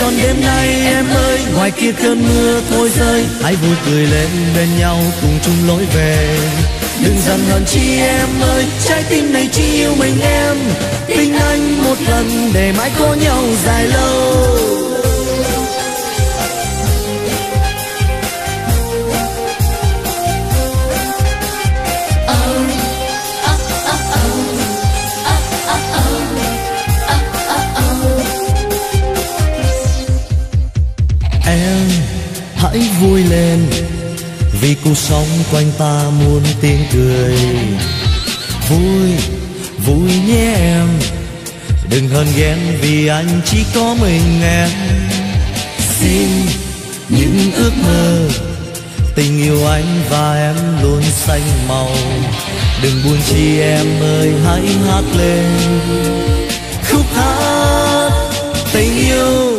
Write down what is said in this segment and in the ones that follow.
tròn đêm nay em ơi, ngoài kia cơn mưa thôi rơi, hãy vui cười lên bên nhau cùng chung lối về. Đừng giận hờn chi em ơi, trái tim này chỉ yêu mình em. Tình anh một lần để mãi có nhau dài lâu. Em hãy vui lên, vì cuộc sống quanh ta muôn tiếng cười. Vui, vui nhé em, đừng hờn ghen vì anh chỉ có mình em. Xin những ước mơ, tình yêu anh và em luôn xanh màu. Đừng buồn chi em ơi, hãy hát lên khúc hát tình yêu.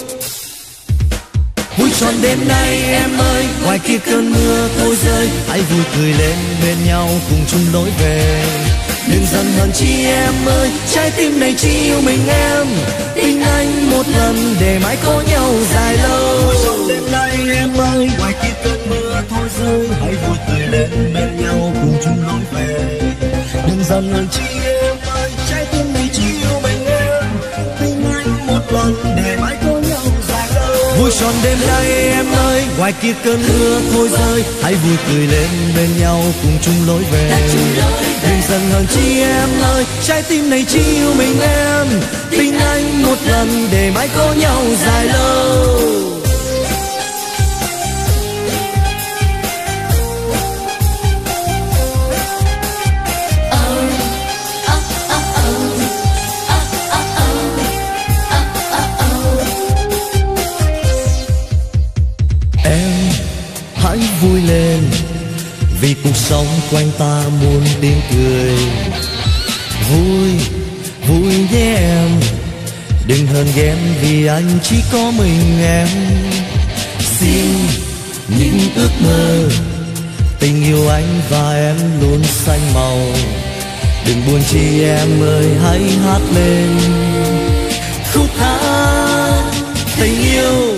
Vui tròn đêm nay em ơi, ngoài kia cơn mưa thôi rơi, hãy vui cười lên bên nhau cùng chung lối về. Đừng giận hờn chi em ơi, trái tim này chỉ yêu mình em. Tình anh một lần để mãi có nhau dài lâu. Vui tròn đêm nay em ơi, ngoài kia cơn mưa thôi rơi, hãy vui cười lên bên nhau cùng chung lối về. Đừng giận hờn chi em ơi, trái tim này chỉ yêu mình em. Tình anh một lần để mãi có nhau dài lâu. Vui tròn đêm nay em ơi, ngoài kia cơn mưa thôi rơi, hãy vui cười lên bên nhau cùng chung lối về. Đừng giận hờn chi em ơi, trái tim này chỉ yêu mình em. Tình anh một lần để mãi có nhau dài lâu. Hãy vui lên, vì cuộc sống quanh ta muôn tiếng cười. Vui, vui nhé em, đừng hờn ghen vì anh chỉ có mình em. Xin những ước mơ, tình yêu anh và em luôn xanh màu. Đừng buồn chi em ơi, hãy hát lên khúc hát tình yêu.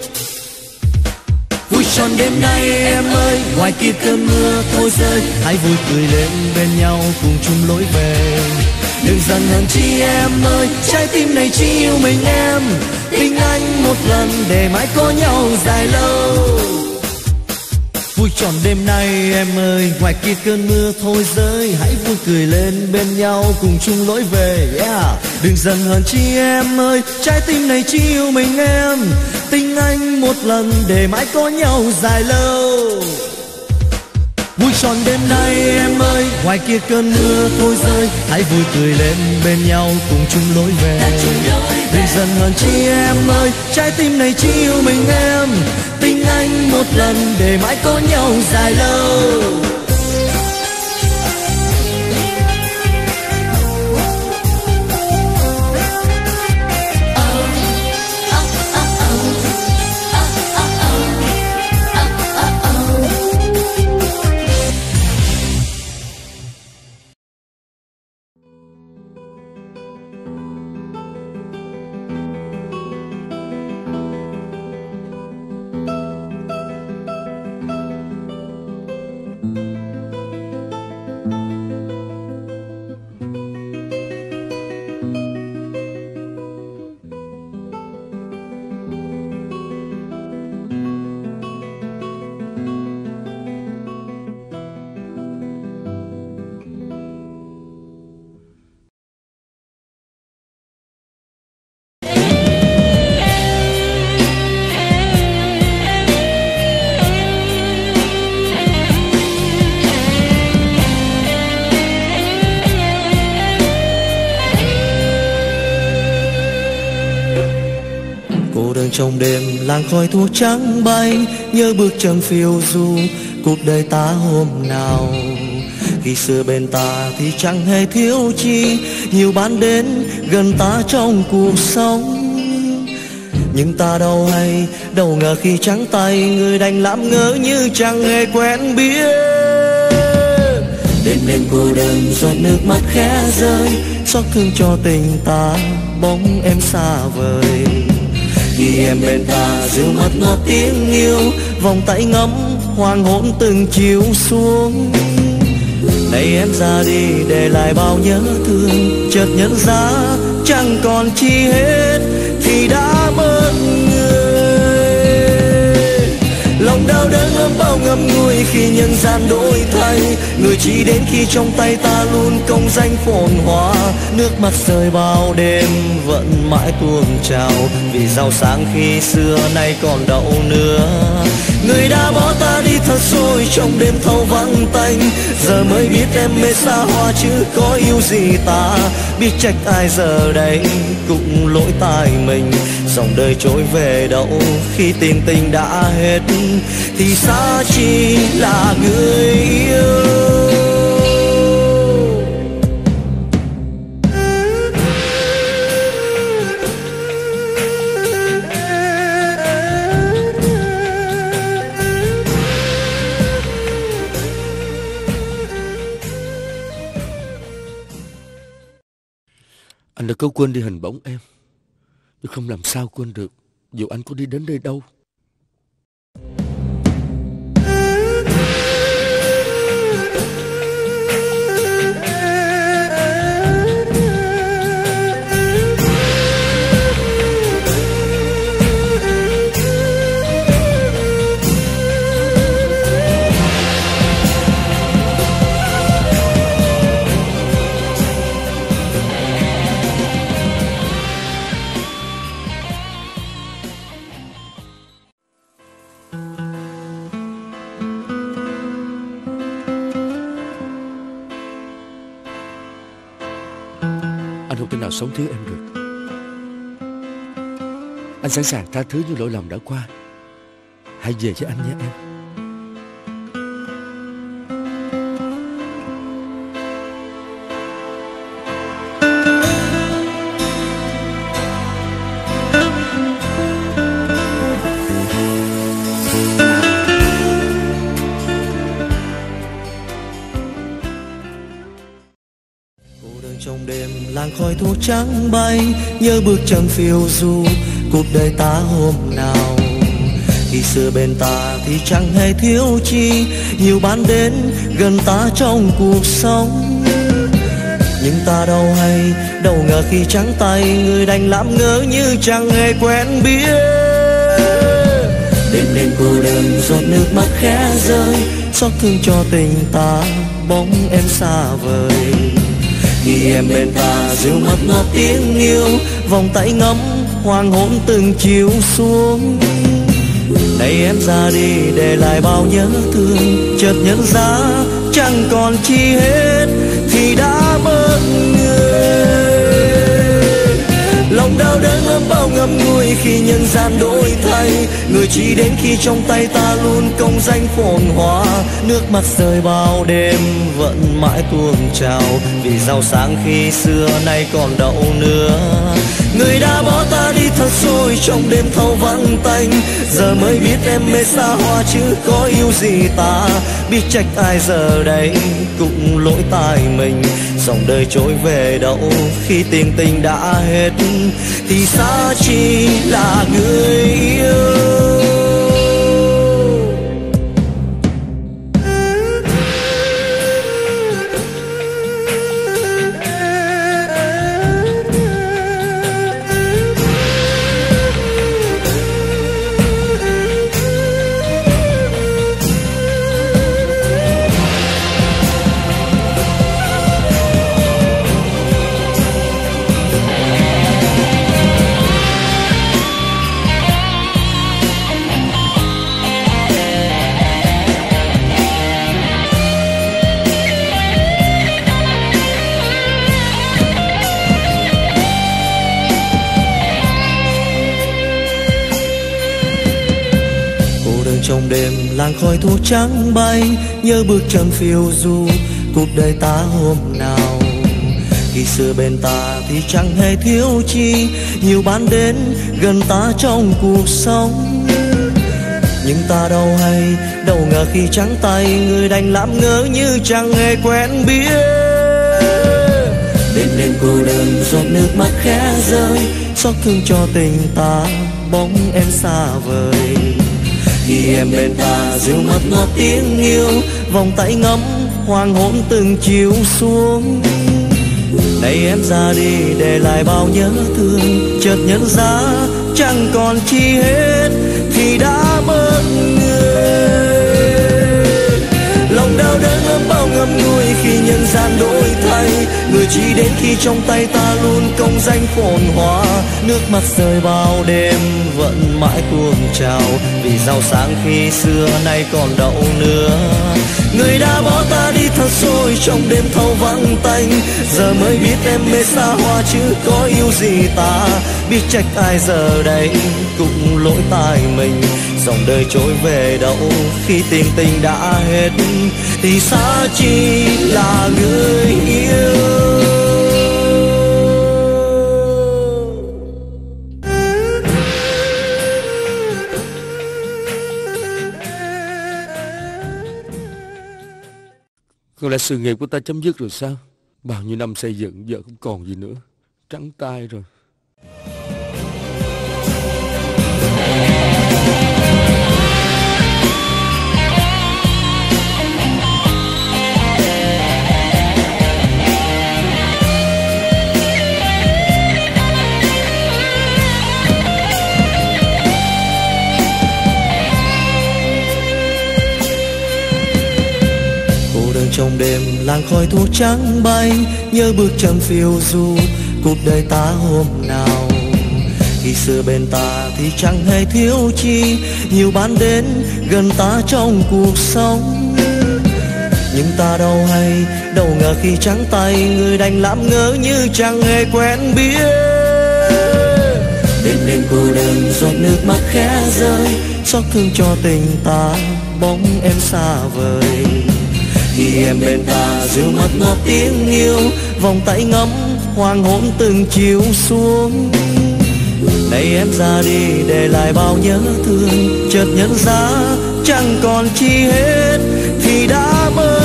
Vui tròn đêm nay em ơi, ngoài kia cơn mưa thôi rơi, hãy vui cười lên bên nhau cùng chung lối về. Đừng giận hờn chi em ơi, trái tim này chỉ yêu mình em. Tình anh một lần để mãi có nhau dài lâu. Vui tròn đêm nay em ơi, ngoài kia cơn mưa thôi rơi, hãy vui cười lên bên nhau cùng chung lối về. Đừng giận hờn chi em ơi, trái tim này chỉ yêu mình em. Tình anh một lần để mãi có nhau dài lâu. Vui tròn đêm nay em ơi, ngoài kia cơn mưa thôi rơi, hãy vui cười lên bên nhau cùng chung lối về. Đừng giận hờn chi em ơi, trái tim này chỉ yêu mình em. Tình anh một lần để mãi có nhau dài lâu. Trong đêm làng khói thuốc trắng bay, nhớ bước chân phiêu du cuộc đời ta hôm nào. Khi xưa bên ta thì chẳng hề thiếu chi, nhiều bạn đến gần ta trong cuộc sống. Nhưng ta đâu hay, đâu ngờ khi trắng tay, người đành làm ngơ như chẳng hề quen biết. Đêm đêm cô đơn giọt nước mắt khẽ rơi, xót thương cho tình ta, bóng em xa vời. Khi em bên ta dịu mất ngọt tiếng yêu, vòng tay ngắm hoàng hôn từng chiều xuống. Nay em ra đi để lại bao nhớ thương, chợt nhận ra chẳng còn chi hết thì đã mất người. Lòng đau đớn ấm bao ngậm ngùi khi nhân gian đổi thay, người chỉ đến khi trong tay ta luôn công danh phồn hoa. Nước mắt rơi bao đêm vẫn mãi tuôn trào, vì giàu sang khi xưa nay còn đâu nữa. Người đã bỏ ta đi thật rồi trong đêm thâu vắng tanh, giờ mới biết em mê xa hoa chứ có yêu gì ta. Biết trách ai giờ đây cũng lỗi tại mình, dòng đời trôi về đâu khi tiền tình đã hết thì xa chỉ là người yêu. Anh đã có quên đi hình bóng em, nhưng không làm sao quên được dù anh có đi đến nơi đâu. Anh không thể nào sống thiếu em được. Anh sẵn sàng tha thứ những lỗi lầm đã qua. Hãy về với anh nhé em. Trong đêm làng khói thuốc trắng bay, nhớ bước chân phiêu du cuộc đời ta hôm nào. Khi xưa bên ta thì chẳng hề thiếu chi, nhiều bạn đến gần ta trong cuộc sống. Nhưng ta đâu hay, đâu ngờ khi trắng tay, người đành làm ngơ như chẳng hề quen biết. Đêm đêm cô đơn giọt nước mắt khẽ rơi, xót thương cho tình ta bóng em xa vời. Khi em bên ta dịu mất ngọt tiếng yêu, vòng tay ngắm hoàng hôn từng chiều xuống. Nay em ra đi để lại bao nhớ thương, chợt nhận ra chẳng còn chi hết thì đã mất người. Lòng đau đớn ấm bao ngậm ngùi khi nhân gian đổi thay, người chỉ đến khi trong tay ta luôn công danh phồn hoa. Nước mắt rơi bao đêm vẫn mãi tuôn trào, vì giàu sang khi xưa nay còn đâu nữa. Người đã bỏ ta đi thật rồi trong đêm thâu vắng tanh, giờ mới biết em mê xa hoa chứ có yêu gì ta. Biết trách ai giờ đây cũng lỗi tại mình, dòng đời trôi về đâu khi tiền tình đã hết thì xa chỉ là người yêu. Trong đêm làng khói thuốc trắng bay, nhớ bước chân phiêu du cuộc đời ta hôm nào. Khi xưa bên ta thì chẳng hề thiếu chi, nhiều bạn đến gần ta trong cuộc sống. Nhưng ta đâu hay, đâu ngờ khi trắng tay, người đành làm ngơ như chẳng hề quen biết. Đêm đêm cô đơn giọt nước mắt khẽ rơi, xót thương cho tình ta bóng em xa vời. Khi em bên ta dịu mất ngọt tiếng yêu, vòng tay ngắm hoàng hôn từng chiều xuống. Nay em ra đi để lại bao nhớ thương, chợt nhận ra chẳng còn chi hết thì đã mất người. Lòng đau đớn ấm bao ngậm ngùi khi nhân gian đổi thay, người chỉ đến khi trong tay ta luôn công danh phồn hoa. Nước mắt rơi bao đêm vẫn mãi tuôn trào, vì giàu sang khi xưa nay còn đâu nữa. Người đã bỏ ta đi thật rồi trong đêm thâu vắng tanh, giờ mới biết em mê xa hoa chứ có yêu gì ta. Biết trách ai giờ đây cũng lỗi tại mình, dòng đời trôi về đâu khi tình tình đã hết thì xa chỉ là người yêu. Có lẽ sự nghiệp của ta chấm dứt rồi sao? Bao nhiêu năm xây dựng giờ không còn gì nữa, trắng tay rồi. Trong đêm làng khói thuốc trắng bay, nhớ bước chân phiêu du cuộc đời ta hôm nào. Khi xưa bên ta thì chẳng hề thiếu chi, nhiều bạn đến gần ta trong cuộc sống. Nhưng ta đâu hay, đâu ngờ khi trắng tay, người đành làm ngơ như chẳng hề quen biết. Đêm đêm cô đơn giọt nước mắt khẽ rơi, xót thương cho tình ta bóng em xa vời. Khi em bên ta dịu mất ngọt tiếng yêu, vòng tay ngắm hoàng hôn từng chiều xuống. Nay em ra đi để lại bao nhớ thương, chợt nhận ra chẳng còn chi hết thì đã mất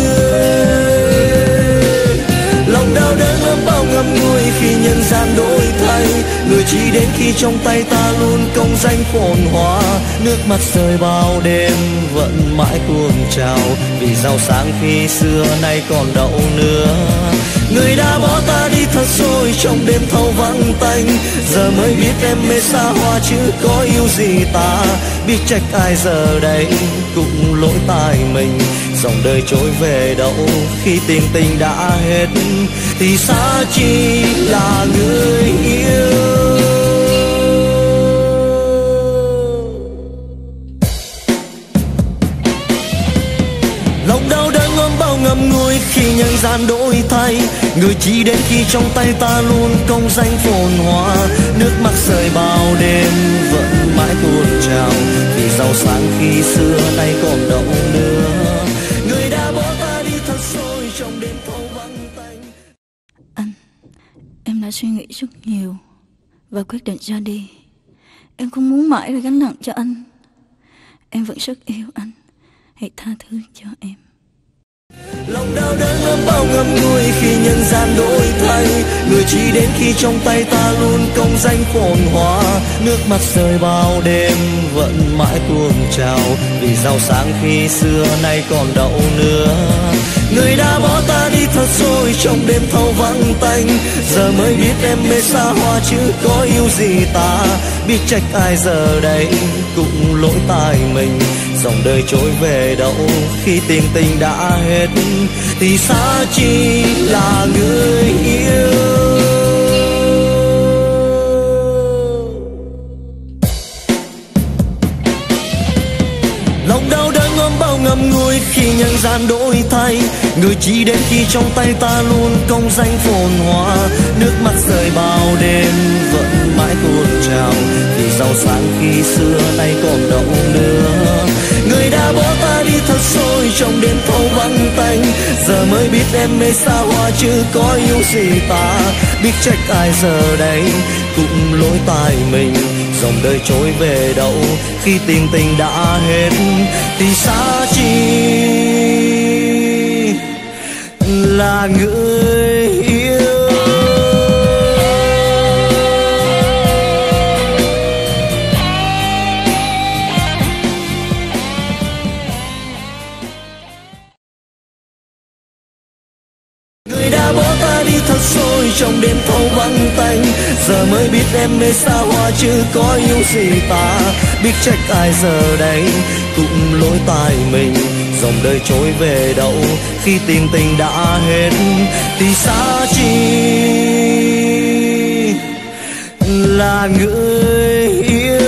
người. Lòng đau đớn ấm bao ngậm ngùi khi nhân gian đổi thay, người chỉ đến khi trong tay ta luôn công danh phồn hoa. Nước mắt rơi bao đêm vẫn mãi tuôn trào, vì giàu sang khi xưa nay còn đâu nữa. Người đã bỏ ta đi thật rồi trong đêm thâu vắng tanh, giờ mới biết em mê xa hoa chứ có yêu gì ta. Biết trách ai giờ đây cũng lỗi tại mình, dòng đời trôi về đâu khi tình tình đã hết thì xa chỉ là người yêu. Lòng đau đớn ôm bao ngậm ngùi khi nhân gian đổi thay, người chỉ đến khi trong tay ta luôn công danh phồn hoa. Nước mắt rơi bao đêm vẫn mãi tuôn trào, vì giàu sang khi xưa nay còn đâu nữa. Người đã bỏ ta đi thật rồi trong đêm thâu vắng tanh. Anh, em đã suy nghĩ rất nhiều và quyết định ra đi. Em không muốn mãi là gánh nặng cho anh. Em vẫn rất yêu anh, hãy tha thứ cho em. Lòng đau đớn ấm bao ngậm ngùi khi nhân gian đổi thay, người chỉ đến khi trong tay ta luôn công danh phồn hoa. Nước mắt rơi bao đêm vẫn mãi tuôn trào, vì giàu sang khi xưa nay còn đâu nữa. Người đã bỏ ta đi thật rồi trong đêm thâu vắng tanh, giờ mới biết em mê xa hoa chứ có yêu gì ta. Biết trách ai giờ đây cũng lỗi tại mình, dòng đời trôi về đâu khi tình tình đã hết thì xa chỉ là người yêu. Lòng đau đớn ôm bao ngậm ngùi khi nhân gian đổi thay, người chỉ đến khi trong tay ta luôn công danh phồn hoa. Nước mắt rơi bao đêm vẫn mãi tuôn trào, vì giàu sang khi xưa nay còn đâu nữa. Người đã bỏ ta đi thật rồi trong đêm thâu vắng tanh, giờ mới biết em mê xa hoa chứ có yêu gì ta. Biết trách ai giờ đây cũng lỗi tại mình, dòng đời trôi về đâu khi tình tình đã hết thì xa chỉ là người yêu. Người đã bỏ ta đi thật rồi trong đêm thâu vắng tanh, giờ mới biết em mê xa hoa chứ có yêu gì ta. Biết trách ai giờ đây cũng lỗi tại mình, dòng đời trôi về đâu khi tình tình đã hết thì xa chi là người yêu.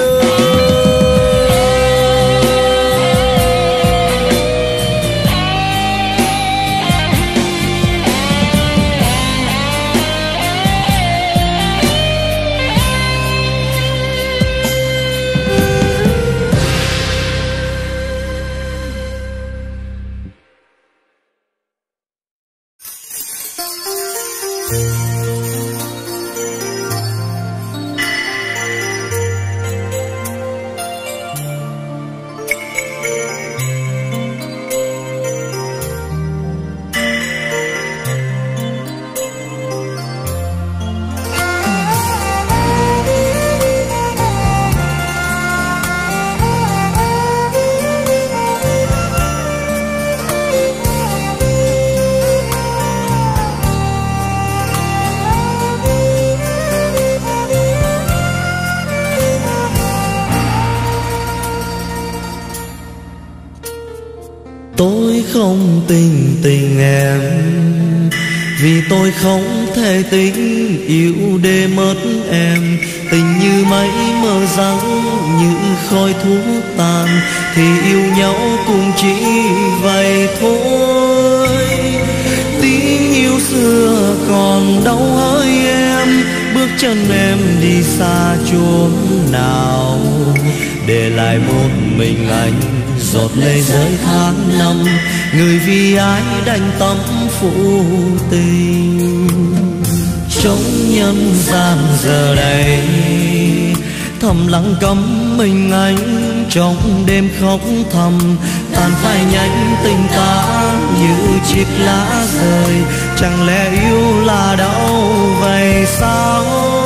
Tôi không tình em vì tôi không thể tình yêu để mất em. Tình như mây mờ răng như khói thuốc tàn thì yêu nhau cũng chỉ vậy thôi. Tình yêu xưa còn đau hỡi em, bước chân em đi xa chốn nào để lại một mình anh giọt lệ rơi tháng năm. Người vì ai đành tâm phụ tình trong nhân gian giờ đây, thầm lặng cấm mình anh trong đêm khóc thầm. Tàn phai nhanh tình ta như chiếc lá rơi, chẳng lẽ yêu là đau vậy sao?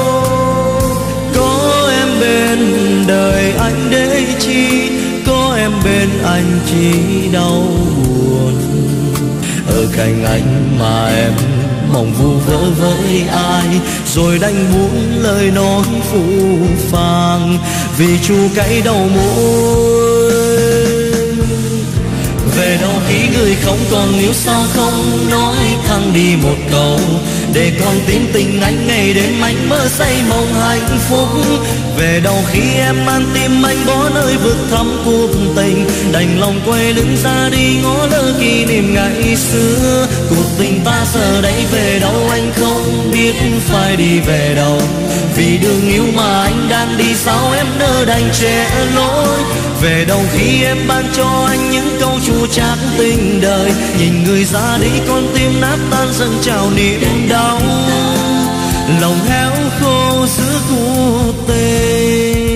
Có em bên đời anh để chi, có em bên anh chỉ đau buồn. Ở cạnh anh mà em mong vu vơ với ai, rồi đành buông lời nói phũ phàng vì chua cay đầu môi. Về đâu khi người không còn yêu sao không nói thẳng đi một câu, để con tin tình anh ngày đêm anh mơ say mong hạnh phúc. Về đâu khi em mang tim anh bỏ nơi vực thẳm cuộc tình, đành lòng quay lưng ra đi ngó lơ kỷ niệm ngày xưa. Cuộc tình ta giờ đây về đâu anh không biết phải đi về đâu, vì đường yêu mà anh đang đi sao em nỡ đành che lối. Về đâu khi em ban cho anh những câu chua chát tình đời, nhìn người ra đi con tim nát tan dần trào niềm đau, lòng héo khô giữa cuộc tình.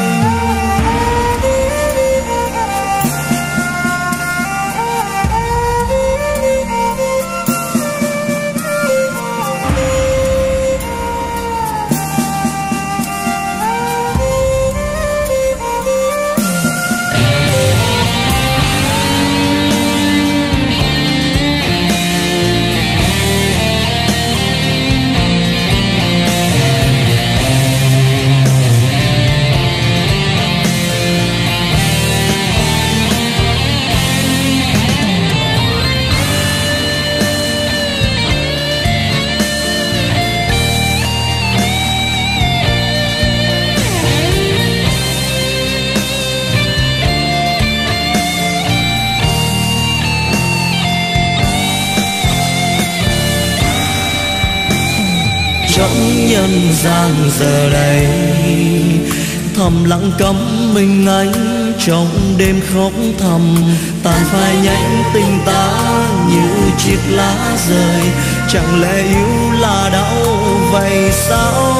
Trong nhân gian giờ đây, thầm lặng cấm mình anh trong đêm khóc thầm. Tàn phai nhanh tình ta như chiếc lá rơi, chẳng lẽ yêu là đau vậy sao?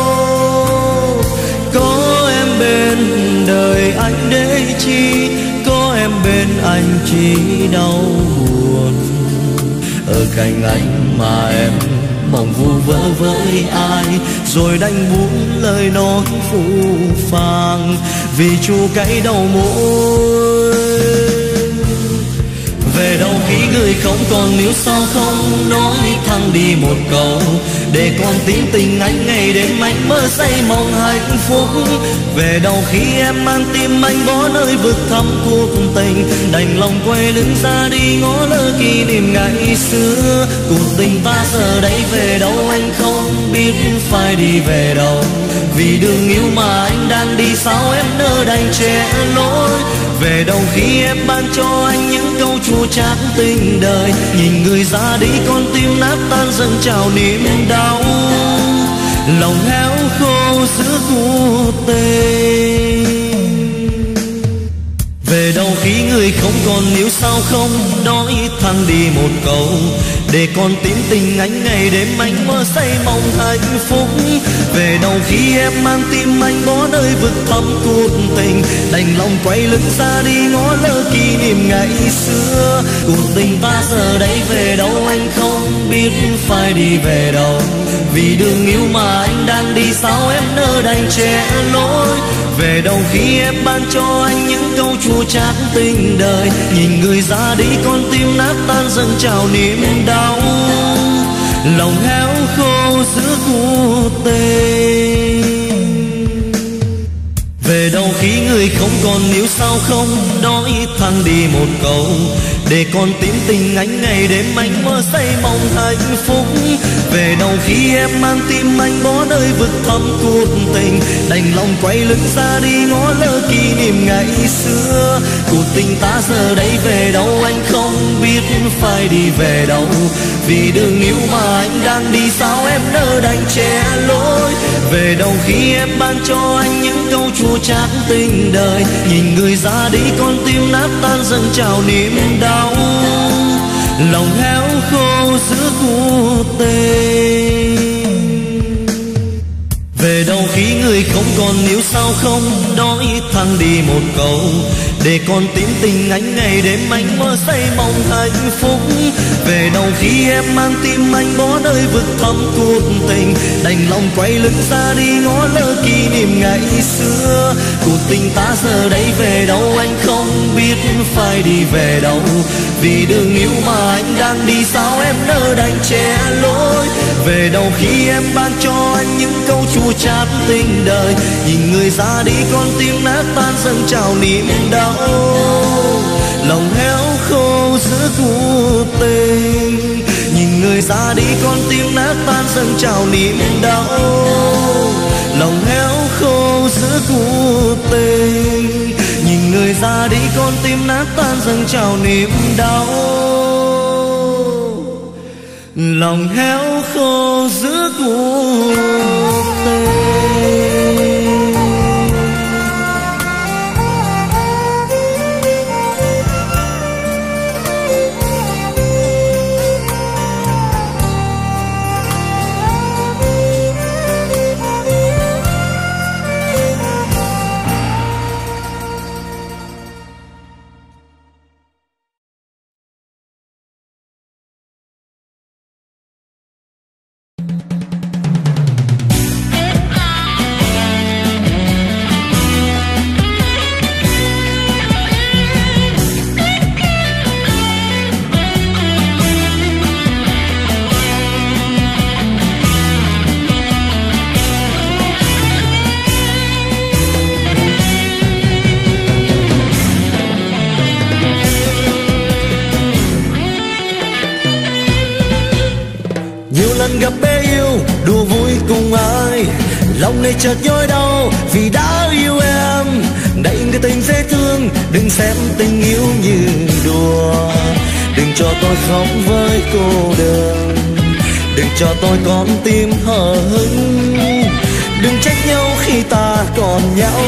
Có em bên đời anh để chi, có em bên anh chỉ đau buồn. Ở cạnh anh mà em mong vu vơ với ai, rồi đành buông lời nói phũ phàng vì chua cay đầu môi. Về đâu khi người không còn níu sao không nói thẳng đi một câu, để con tin tình anh ngày đêm anh mơ say mong hạnh phúc. Về đâu khi em mang tim anh bỏ nơi vực thẳm cuộc tình, đành lòng quay lưng ra đi ngó lơ kỷ niệm ngày xưa. Cuộc tình ta giờ đây về đâu anh không biết phải đi về đâu, vì đường yêu mà anh đang đi sao em nỡ đành che lối. Về đâu khi em ban cho anh những câu chua chát tình đời, nhìn người ra đi con tim nát tan dâng trào niềm đau, lòng héo khô giữa cuộc tình. Về đâu khi người không còn níu sao không nói thẳng đi một câu, để con tin tình anh ngày đêm anh mơ say mong hạnh phúc. Về đâu khi em mang tim anh bỏ nơi vực thẳm cuộc tình, đành lòng quay lưng ra đi ngó lơ kỷ niệm ngày xưa. Cuộc tình ta giờ đây về đâu anh không biết phải đi về đâu, vì đường yêu mà anh đang đi sao em nỡ đành che lối. Về đâu khi em ban cho anh những câu chua chát tình đời, nhìn người ra đi con tim nát tan dâng trào niềm đau, lòng héo khô giữa cuộc tình. Về đâu khi người không còn níu sao không nói thẳng đi một câu, để con tin tình anh ngày đêm anh mơ say mong hạnh phúc. Về đâu khi em mang tim anh bỏ nơi vực thẳm cuộc tình, đành lòng quay lưng ra đi ngó lơ kỷ niệm ngày xưa. Cuộc tình ta giờ đây về đâu anh không biết phải đi về đâu, vì đường yêu mà anh đang đi sao em nỡ đành che lối. Về đâu khi em ban cho anh những câu chua chát tình đời, nhìn người ra đi con tim nát tan dâng trào niềm đau, lòng héo khô giữa cuộc tình. Về đâu khi người không còn níu sao không nói thẳng đi một câu, để con tin tình anh ngày đêm anh mơ say mong hạnh phúc. Về đâu khi em mang tim anh bỏ nơi vực thẳm cuộc tình, đành lòng quay lưng ra đi ngó lơ kỷ niệm ngày xưa. Cuộc tình ta giờ đây về đâu anh không biết phải đi về đâu, vì đường yêu mà anh đang đi sao em nỡ đành che lối. Về đâu khi em ban cho anh những câu chua chát tình đời, nhìn người ra đi con tim nát tan dâng trào niềm đau, lòng héo khô giữa cuộc tình. Nhìn người ra đi con tim nát tan dâng trào niềm đau, lòng héo khô giữa cuộc tình. Nhìn người ra đi con tim nát tan dâng trào niềm đau, lòng héo khô giữa cuộc tình. Gặp bé yêu đùa vui cùng ai, lòng này chợt nhói đau vì đã yêu em. Này người tình dễ thương, đừng xem tình yêu như đùa, đừng cho tôi khóc với cô đơn, đừng cho tôi con tim hờ hững, đừng trách nhau khi ta còn nhau.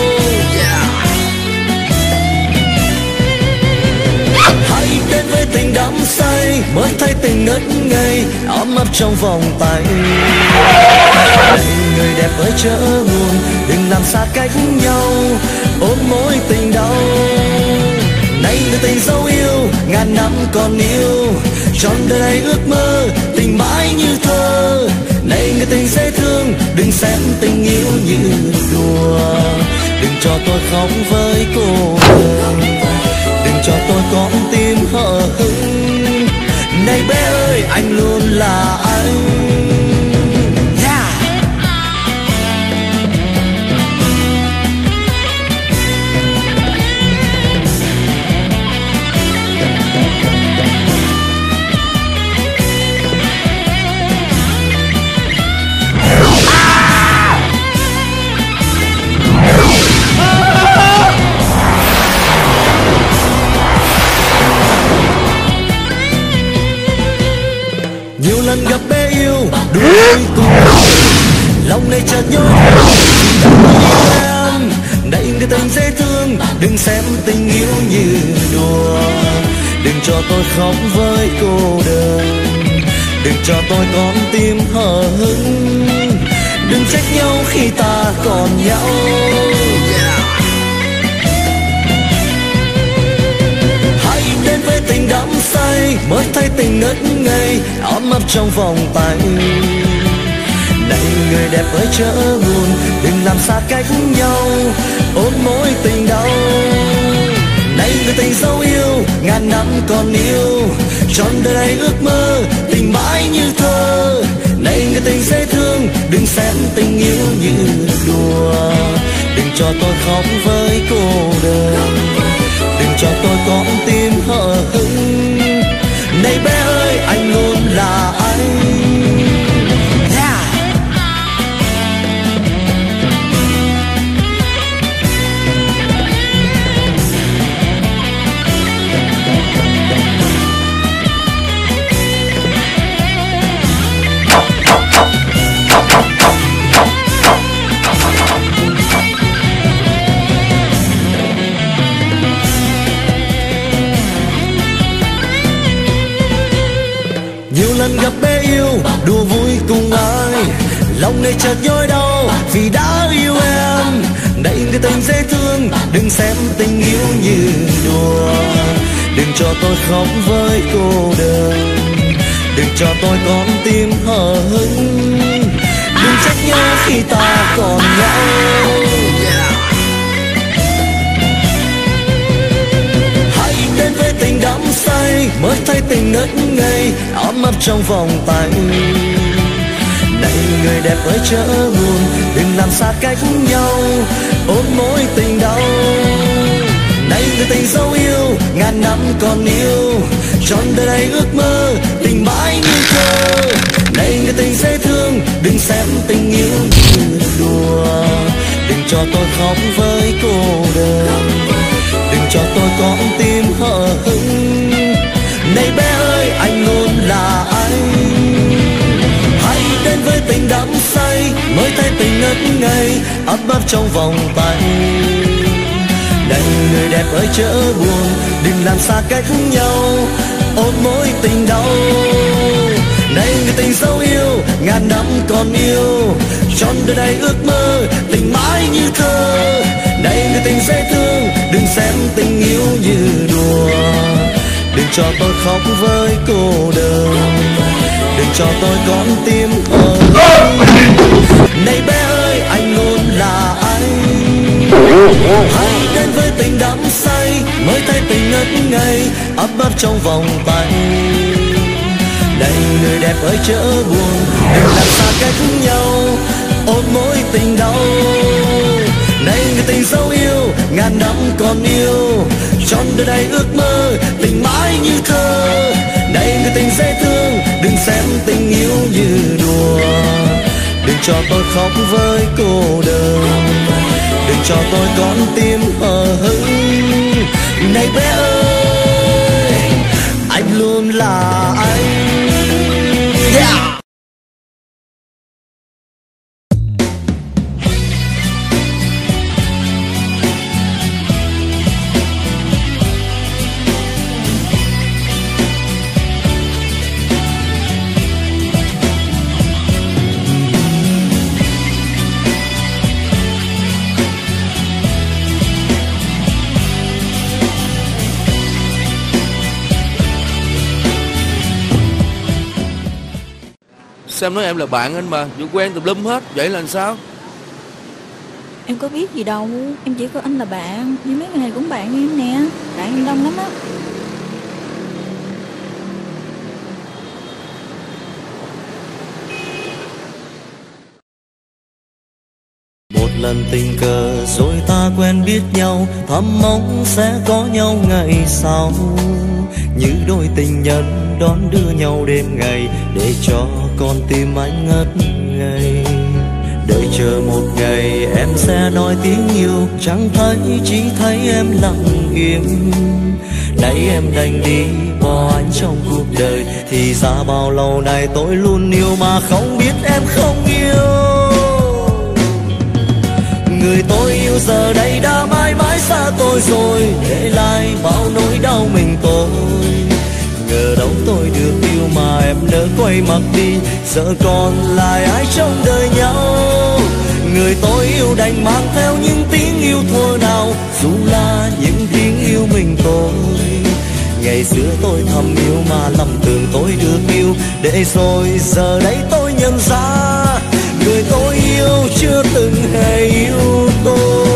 Hãy đến với tình đắm say, mới thấy tình ngất ngây, ấm áp trong vòng tay. Này người đẹp ơi chớ buồn, đừng làm xa cách nhau, ôm mối tình đau. Này người tình dấu yêu, ngàn năm còn yêu, trọn đời này ước mơ, tình mãi như thơ. Này người tình dễ thương, đừng xem tình yêu như đùa, đừng cho tôi khóc với cô đơn, đừng cho tôi con tim hờ Này bé ơi, anh luôn là anh. Nhiều lần gặp bé yêu đùa vui cùng lòng này chợt nhói em. Này người tình dễ thương, đừng xem tình yêu như đùa. Đừng cho tôi khóc với cô đơn, đừng cho tôi con tim hờ hững. Đừng trách nhau khi ta còn nhau. Hãy đến với tình đắm say, mới thấy tình ngất ngây, ấm áp trong vòng tay. Này người đẹp ơi chớ buồn, đừng làm xa cách nhau, ôm mối tình đau. Này người tình dấu yêu, ngàn năm còn yêu, trọn đời này ước mơ, tình mãi như thơ. Này người tình dễ thương, đừng xem tình yêu như đùa. Đừng cho tôi khóc với cô đơn, đừng cho tôi con tim hờ hững. Này bé ơi, anh luôn là anh. Nhiều lần gặp bé yêu đùa vui cùng ai, lòng này chợt nhói đau vì đã yêu em. Này người tình dễ thương, đừng xem tình yêu như đùa. Đừng cho tôi khóc với cô đơn, đừng cho tôi con tim hờ hững. Đừng trách nhau khi ta còn nhau. Hãy đến với tình đắm say, mới thấy tình ngất ngây, ấm áp trong vòng tay. Này người đẹp ơi chớ buồn, đừng làm xa cách nhau, ôm mối tình đau. Này người tình dấu yêu, ngàn năm còn yêu, trọn đời này ước mơ, tình mãi như thơ. Này người tình dễ thương, đừng xem tình yêu như đùa. Đừng cho tôi khóc với cô đơn, đừng cho tôi con tim hờ hững. Này bé ơi, anh luôn là anh. Hãy đến với tình đắm say, mới thấy tình ngất ngây, ấm áp trong vòng tay. Này người đẹp ơi chớ buồn, đừng làm xa cách nhau, ôm mối tình đau. Này người tình dấu yêu, ngàn năm còn yêu, trọn đời này ước mơ, tình mãi như thơ. Này người tình dễ thương, đừng xem tình yêu như đùa. Đừng cho tôi khóc với cô đơn, đừng cho tôi con tim hờ hững. Này bé ơi, anh luôn là anh. Hãy đến với tình đắm say, mới thấy tình ngất ngây, ấm áp trong vòng tay. Này người đẹp ơi chớ buồn, đừng làm xa cách nhau, ôm mối tình đau. Này người tình dấu yêu, ngàn năm còn yêu, trọn đời này ước mơ, tình mãi như thơ. Này người tình dễ thương, đừng xem tình yêu như đùa. Đừng cho tôi khóc với cô đơn, đừng cho tôi con tim hờ hững. Này bé ơi, anh luôn là anh. Yeah! Sam nói em là bạn anh mà, vừa quen tùm lum hết, vậy là sao? Em có biết gì đâu, em chỉ coi anh là bạn, như mấy người này cũng bạn như em nè, bạn em đông lắm á. lần tình cờ rồi ta quen biết nhau, thầm mong sẽ có nhau ngày sau, như đôi tình nhân đón đưa nhau đêm ngày, để cho con tim anh ngất ngây. Đợi chờ một ngày em sẽ nói tiếng yêu, chẳng thấy chỉ thấy em lặng im. Nãy em đành đi bỏ anh trong cuộc đời, thì ra bao lâu nay tôi luôn yêu mà không biết em không yêu. Người tôi yêu giờ đây đã mãi mãi xa tôi rồi, để lại bao nỗi đau mình tôi. Ngờ đâu tôi được yêu mà em nỡ quay mặt đi, giờ còn lại ai trong đời nhau. Người tôi yêu đành mang theo những tiếng yêu thuở nào, dù là những tiếng yêu mình tôi. Ngày xưa tôi thầm yêu mà lầm tưởng tôi được yêu, để rồi giờ đây tôi nhận ra người tôi yêu chưa từng hề yêu tôi.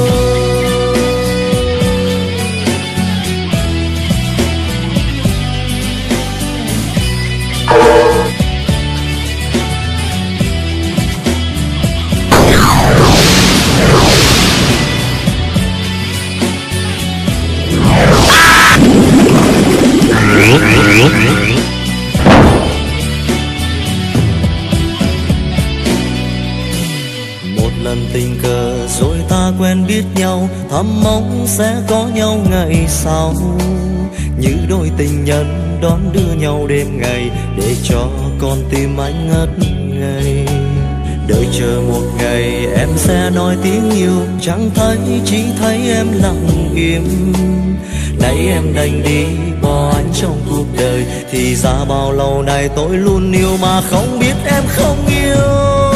Một lần tình cờ rồi ta quen biết nhau, thầm mong sẽ có nhau ngày sau, như đôi tình nhân đón đưa nhau đêm ngày, để cho con tim anh ngất ngây. Đợi chờ một ngày em sẽ nói tiếng yêu, chẳng thấy chỉ thấy em lặng im. Nãy em đành đi bỏ anh trong cuộc đời, thì ra bao lâu nay tôi luôn yêu mà không biết em không yêu.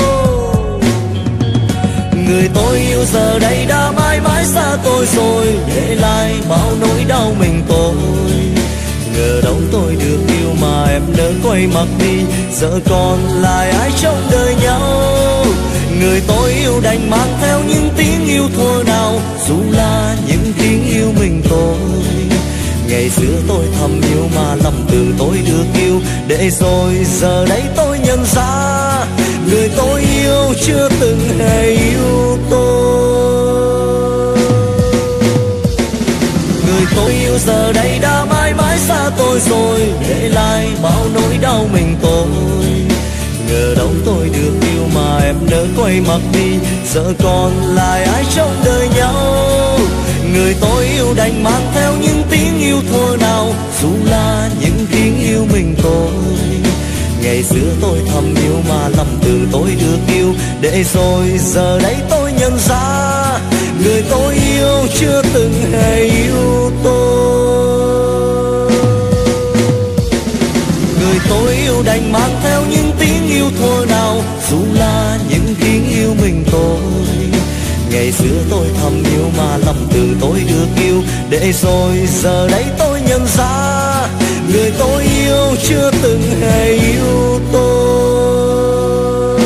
Người tôi yêu giờ đây đã mãi mãi xa tôi rồi, để lại bao nỗi đau mình tôi. Ngờ đâu tôi được yêu mà em nỡ quay mặt đi, giờ còn lại ai trong đời nhau. Người tôi yêu đành mang theo những tiếng yêu thuở nào, dù là những tiếng yêu mình tôi. Ngày xưa tôi thầm yêu mà lầm tưởng tôi được yêu, để rồi giờ đây tôi nhận ra người tôi yêu chưa từng hề yêu tôi. Người tôi yêu giờ đây đã mãi mãi xa tôi rồi, để lại bao nỗi đau mình tôi. Ngờ đâu tôi được yêu mà em nỡ quay mặt đi, giờ còn lại ai trong đời nhau. Người tôi yêu đành mang theo những tiếng yêu thuở nào, dù là những tiếng yêu mình tôi. Ngày xưa tôi thầm yêu mà lầm tưởng tôi được yêu, để rồi giờ đây tôi nhận ra người tôi yêu chưa từng hề yêu tôi. Người tôi yêu đành mang theo những tiếng yêu thuở nào, dù là những tiếng yêu mình tôi. Ngày xưa tôi thầm yêu mà lầm tưởng tôi được yêu, để rồi giờ đây tôi nhận ra người tôi yêu chưa từng hề yêu tôi.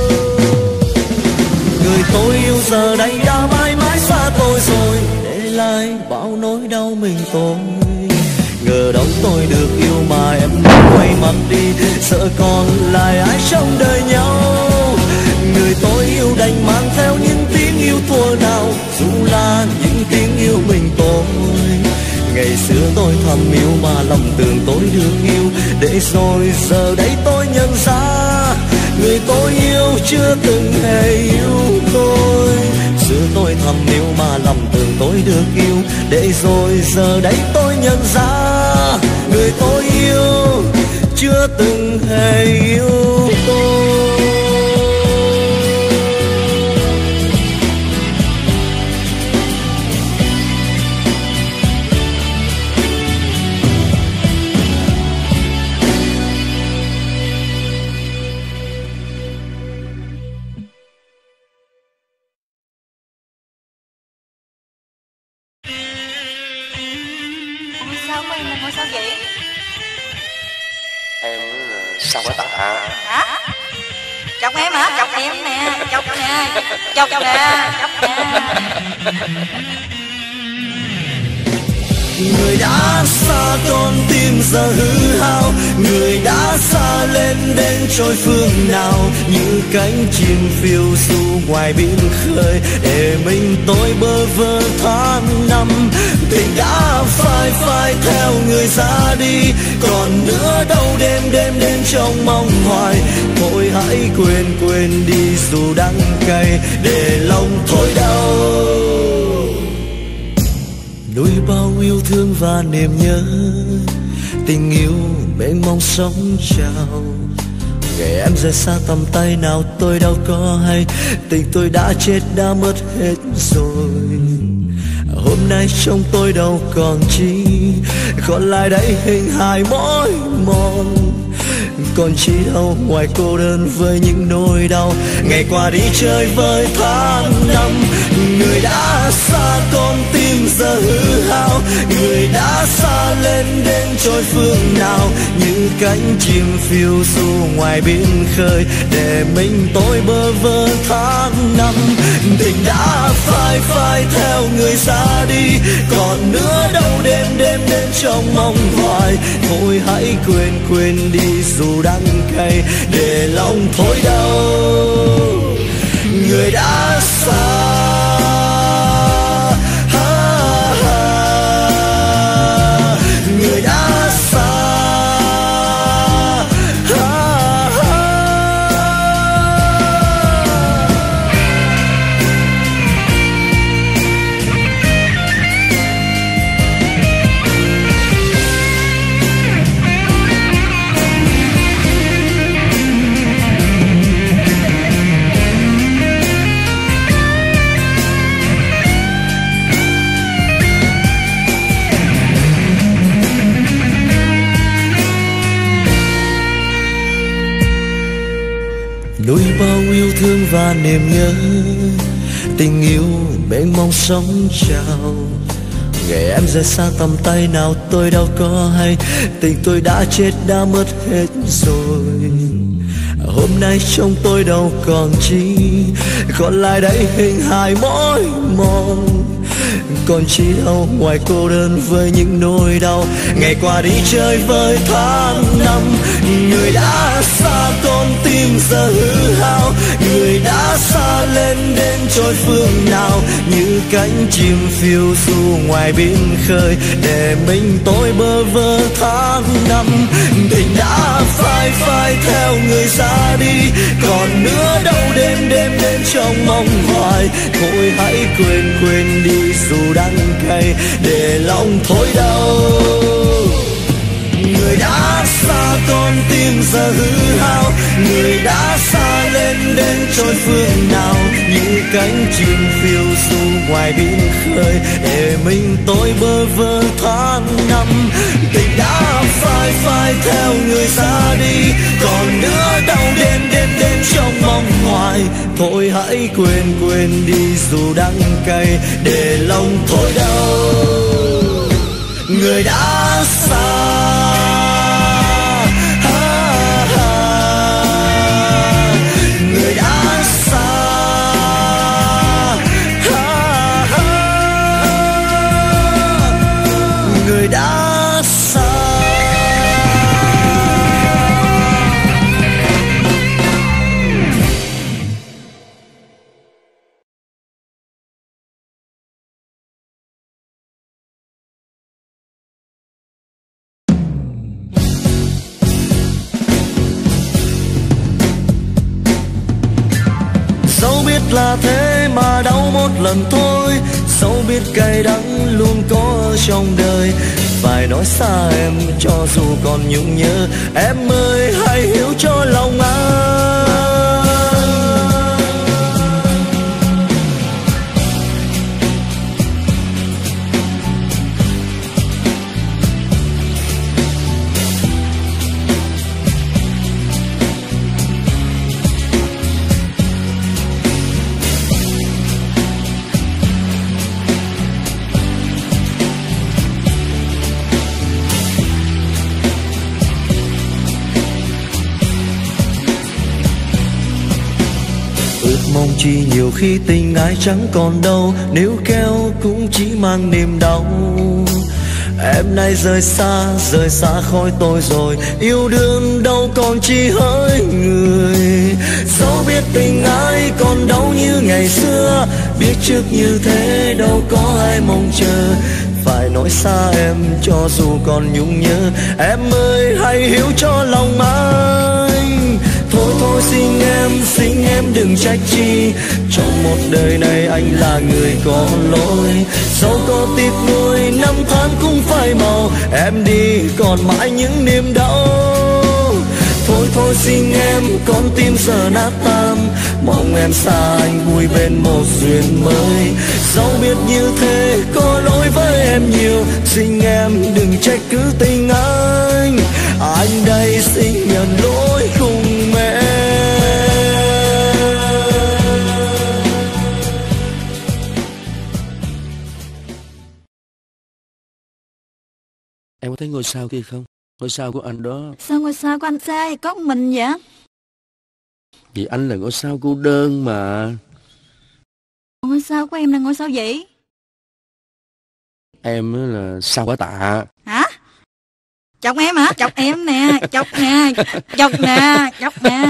Người tôi yêu giờ đây đã mãi mãi xa tôi rồi, để lại bao nỗi đau mình tôi. Ngờ đâu tôi được yêu mà em đã quay mặt đi, sợ còn lại ai trong đời nhau. Người tôi yêu đành mang theo những tiếng yêu thuở nào, dù là những tiếng yêu mình tôi. Ngày xưa tôi thầm yêu mà lầm tưởng tôi được yêu, để rồi giờ đây tôi nhận ra người tôi yêu chưa từng hề yêu tôi. Xưa tôi thầm yêu mà lầm tưởng tôi được yêu, để rồi giờ đây tôi nhận ra người tôi yêu chưa từng hề yêu tôi. Sao của em là ngôi sao vậy? Em sao hả Tạ? Hả? Chọc em hả? Chọc em nè, chọc nè, chọc nè, chọc nè. Người đã xa con tim giờ hư hao, người đã xa lên đến trôi phương nào, như cánh chim phiêu du ngoài biển khơi để mình tôi bơ vơ tháng năm. Tình đã phai theo người ra đi, còn nữa đâu đêm đêm trong mong hoài. Thôi hãy quên đi dù đắng cay, để lòng thôi đau. Nuôi bao yêu thương và niềm nhớ, tình yêu mênh mông sóng trào. Ngày em rời xa tầm tay nào tôi đâu có hay, tình tôi đã chết đã mất hết rồi. Hôm nay trong tôi đâu còn chi, còn lại đây hình hài mỏi mòn. Còn chi đâu ngoài cô đơn với những nỗi đau, ngày qua đi chơi với tháng năm. Người đã xa con tim giờ hư hao, người đã xa lên đến trôi phương nào, như cánh chim phiêu du ngoài biển khơi để mình tôi bơ vơ tháng năm. Tình đã phai theo người ra đi, còn nữa đâu đêm đêm trong mong hoài. Thôi hãy quên đi dù đắng cay, để lòng thôi đau. Người đã xa, người đã xa. Nuôi bao yêu thương và niềm nhớ, tình yêu mênh mông sóng trào. Ngày em rời xa tầm tay nào tôi đâu có hay, tình tôi đã chết đã mất hết rồi. Hôm nay trong tôi đâu còn chi, còn lại đây hình hài mỏi mòn. Còn chi đâu ngoài cô đơn với những nỗi đau, ngày qua đi chơi với tháng năm. Người đã xa con tim giờ hư hao, người đã xa lên đến trôi phương nào, như cánh chim phiêu du ngoài biển khơi để mình tôi bơ vơ tháng năm. Tình đã phai theo người ra đi, còn nữa đâu đêm đêm trong mong hoài. Thôi hãy quên đi dù đắng cay, để lòng thôi đau. Người đã xa con tim giờ hư hao, người đã xa lên đến trôi phương nào, như cánh chim phiêu du ngoài biển khơi để mình tôi bơ vơ tháng năm. Tình đã phai theo người ra đi, còn nữa đâu đêm đêm trong mong hoài. Thôi hãy quên đi dù đắng cay, để lòng thôi đau. Người đã xa, người đã xa, người đã xa. Dẫu biết là thế mà đau một lần thôi, dẫu biết cay đắng luôn có ở trong đời. Phải nói xa em cho dù còn nhung nhớ, em ơi hãy hiểu cho lòng anh. Mong chi nhiều khi tình ai chẳng còn đâu, nếu kéo cũng chỉ mang niềm đau. Em nay rời xa khỏi tôi rồi. Yêu đương đâu còn chỉ hỡi người. Dẫu biết tình ai còn đau như ngày xưa, biết trước như thế đâu có ai mong chờ. Phải nói xa em cho dù còn nhung nhớ. Em ơi hãy hiểu cho lòng anh. Thôi xin em đừng trách chi. Trong một đời này anh là người có lỗi. Dẫu có tiếc nuối năm tháng cũng phai màu. Em đi còn mãi những niềm đau. Thôi xin em con tim giờ nát tan. Mong em xa anh vui bên một duyên mới. Dẫu biết như thế có lỗi với em nhiều. Xin em đừng trách cứ tình anh. Anh đây xin nhận lỗi cùng em. Em có thấy ngôi sao kia không? Ngôi sao của anh đó. Sao ngôi sao của anh sai có một mình vậy? Vì anh là ngôi sao cô đơn mà. Ngôi sao của em là ngôi sao gì? Em là sao quả tạ. Hả? Chọc em hả? Chọc em nè. Chọc nè. Chọc nè. Chọc nè.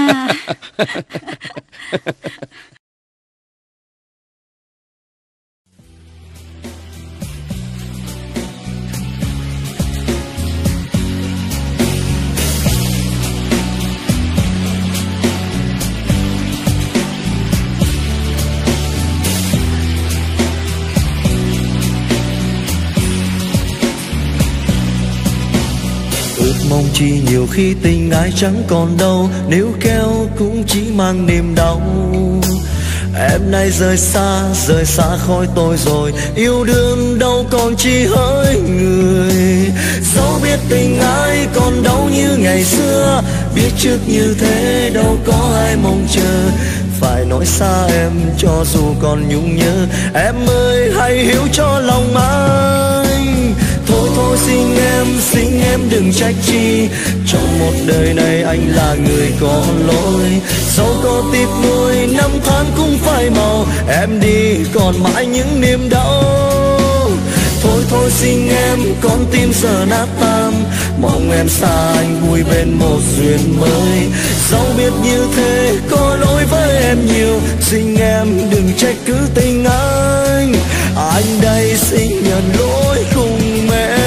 Ước mong chi nhiều khi tình ai chẳng còn đâu. Nếu kéo cũng chỉ mang niềm đau. Em nay rời xa khỏi tôi rồi. Yêu đương đâu còn chỉ hỡi người. Dẫu biết tình ai còn đau như ngày xưa, biết trước như thế đâu có ai mong chờ. Phải nói xa em cho dù còn nhung nhớ. Em ơi hãy hiểu cho lòng anh. Thôi xin em đừng trách chi. Trong một đời này anh là người có lỗi. Dẫu có tiếc nuối năm tháng cũng phai màu. Em đi còn mãi những niềm đau. Thôi xin em con tim giờ nát tan. Mong em xa anh vui bên một duyên mới. Dẫu biết như thế có lỗi với em nhiều. Xin em đừng trách cứ tình anh. Anh đây xin nhận lỗi cùng em.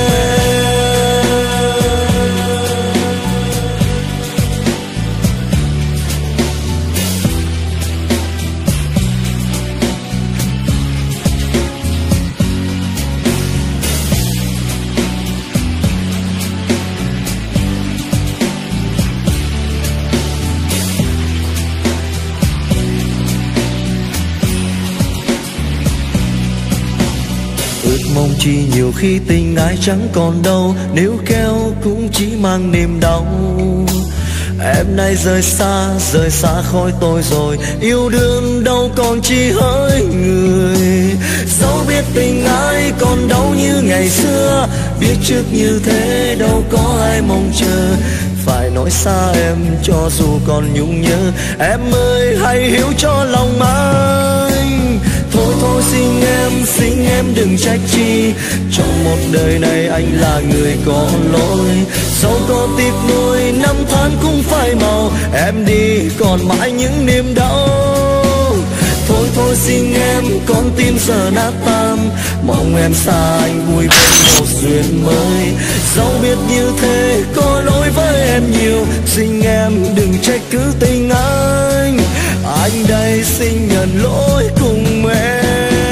Ước mong chi nhiều khi tình ai chẳng còn đâu. Nếu kéo cũng chỉ mang niềm đau. Em nay rời xa khỏi tôi rồi. Yêu đương đâu còn chỉ hỡi người. Dẫu biết tình ai còn đau như ngày xưa, biết trước như thế đâu có ai mong chờ. Phải nói xa em cho dù còn nhung nhớ. Em ơi hãy hiểu cho lòng anh. Thôi xin em đừng trách chi. Trong một đời này anh là người có lỗi. Dẫu có tiếc nuối năm tháng cũng phai màu. Em đi còn mãi những niềm đau. Thôi xin em con tim giờ nát tan. Mong em xa anh vui bên một duyên mới. Dẫu biết như thế có lỗi với em nhiều. Xin em đừng trách cứ tình anh. Anh đây xin nhận lỗi cùng em.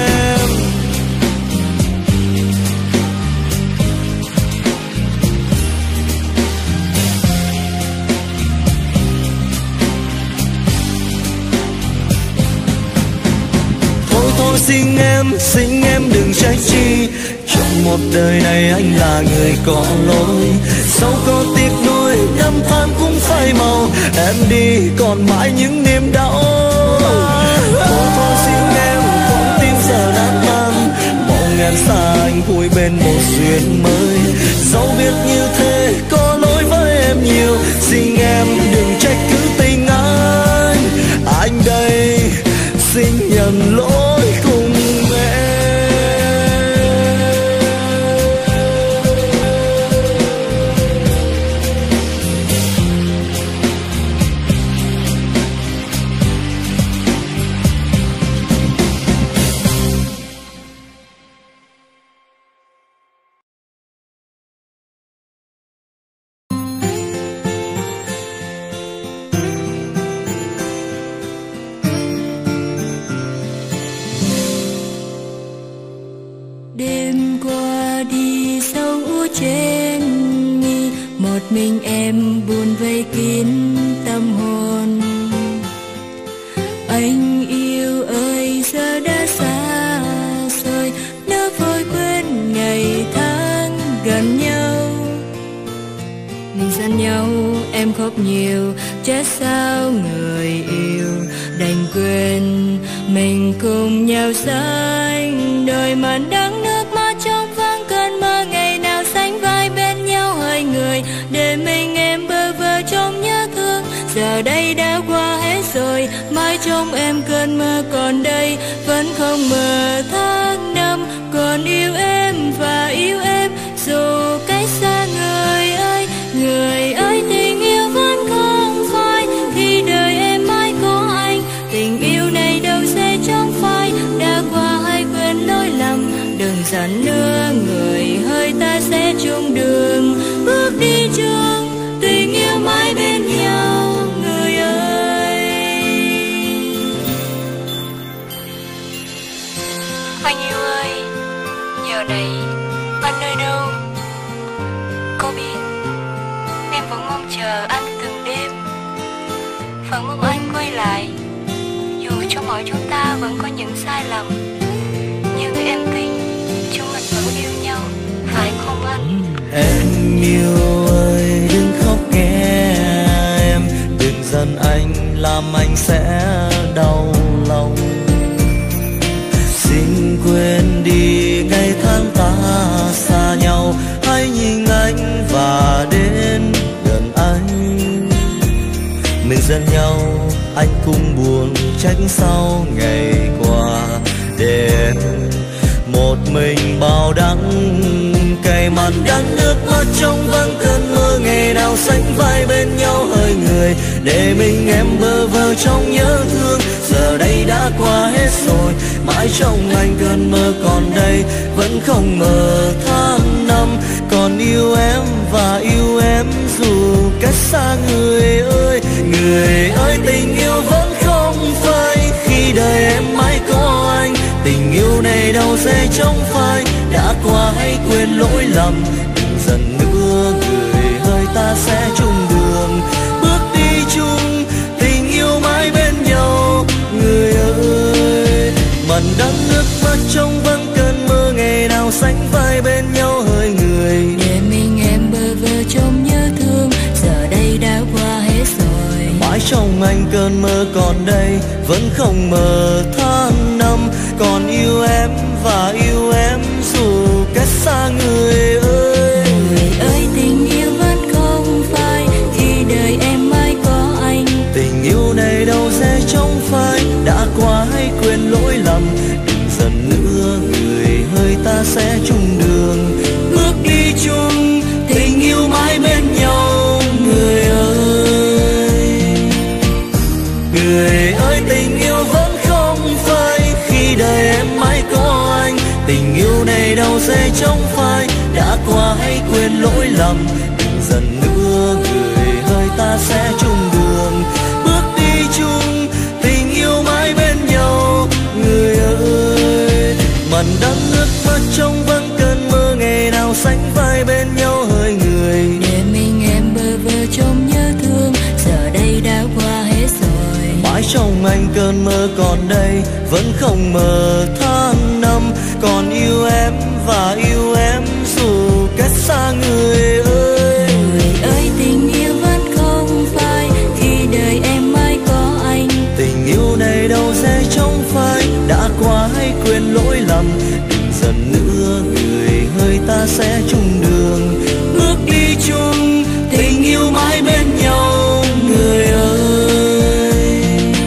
Thôi xin em đừng trách chi. Trong một đời này anh là người có lỗi. Dẫu có tiếc nuối năm tháng cũng phai màu. Em đi còn mãi những niềm đau. Thôi xin em con tim giờ nát tan. Mong em xa anh vui bên một duyên mới. Dẫu biết như thế có lỗi với em nhiều. Xin em đừng trách cứ tình anh. Anh đây xin nhận lỗi cùng em. cùng nhau xanh đôi màn đắng nước mắt trong vắng cơn mơ, ngày nào sánh vai bên nhau hai người để mình em bơ vơ trong nhớ thương. Giờ đây đã qua hết rồi, mãi trong em cơn mơ còn đây, vẫn không mờ tháng năm còn yêu em và yêu em dù cách xa. Người ơi tình yêu vẫn không phai, khi đời em mãi có anh, tình yêu này đâu sẽ trong phai, đã qua hay quên lỗi lầm. Đừng giận nữa người ơi, ta sẽ chung đường bước đi chung, tình yêu mãi bên nhau người ơi. Anh yêu ơi, giờ này anh nơi đâu? Có biết em vẫn mong chờ anh từng đêm, vẫn mong anh quay lại, dù trong mỗi chúng ta vẫn có những sai lầm, nhưng em tin chúng mình vẫn yêu nhau, phải không anh? Em yêu ơi đừng khóc nghe em, đừng giận anh làm anh sẽ đau lòng. Xin quên đi ngày tháng ta xa nhau, hãy nhìn anh và đến gần anh. Mình giận nhau anh cũng buồn, trách sau ngày qua để một mình bao đắng cay mặn đắng nước mắt trong vắng cơn mơ, ngày nào sánh vai bên nhau hơi người để mình em bơ vơ trong nhớ thương. Giờ đây đã qua hết rồi, mãi trong anh cơn mơ còn đây, vẫn không mờ tháng năm còn yêu em và yêu em dù cách xa. Người ơi tình yêu vẫn không phai, khi đời em mãi có anh, tình yêu này đâu sẽ trong phai, đã qua hãy quên lỗi lầm. Đừng giận nữa người ơi, ta sẽ chung đường bước đi chung, tình yêu mãi bên nhau người ơi. Màn đắng nước mắt trong vắng cơn mơ, ngày nào sánh vai bên nhau hơi người để mình em bơ vơ trong nhớ thương. Giờ đây đã qua hết rồi, mãi trong anh cơn mơ còn đây, vẫn không mờ tháng năm còn yêu em và yêu em dù cách xa. Người ơi tình yêu vẫn không phai, khi đời em mãi có anh, tình yêu này đâu sẽ trong phai, đã qua hãy quên lỗi lầm. Đừng giận nữa người ơi, ta sẽ chung đường bước đi chung, tình yêu mãi bên nhau người ơi. Người ơi tình yêu vẫn không phai, khi đời em mãi có anh, tình yêu này đâu sẽ trong phai, đã qua hãy quên lỗi lầm. Đừng giận nữa người ơi, ta sẽ chung đường bước đi chung, tình yêu mãi bên nhau người ơi. Màn đắng nước mắt trong vắng cơn mơ, ngày nào sánh vai bên nhau hơi người để mình em bơ vơ trong nhớ thương. Giờ đây đã qua hết rồi, mãi trong anh cơn mơ còn đây, vẫn không mờ tháng năm còn yêu em và yêu em dù cách xa. Người ơi tình yêu vẫn không phai, khi đời em mãi có anh, tình yêu này đâu sẽ trong phai, đã qua hãy quên lỗi lầm. Đừng giận nữa người ơi, ta sẽ chung đường bước đi chung, tình yêu mãi bên nhau người ơi.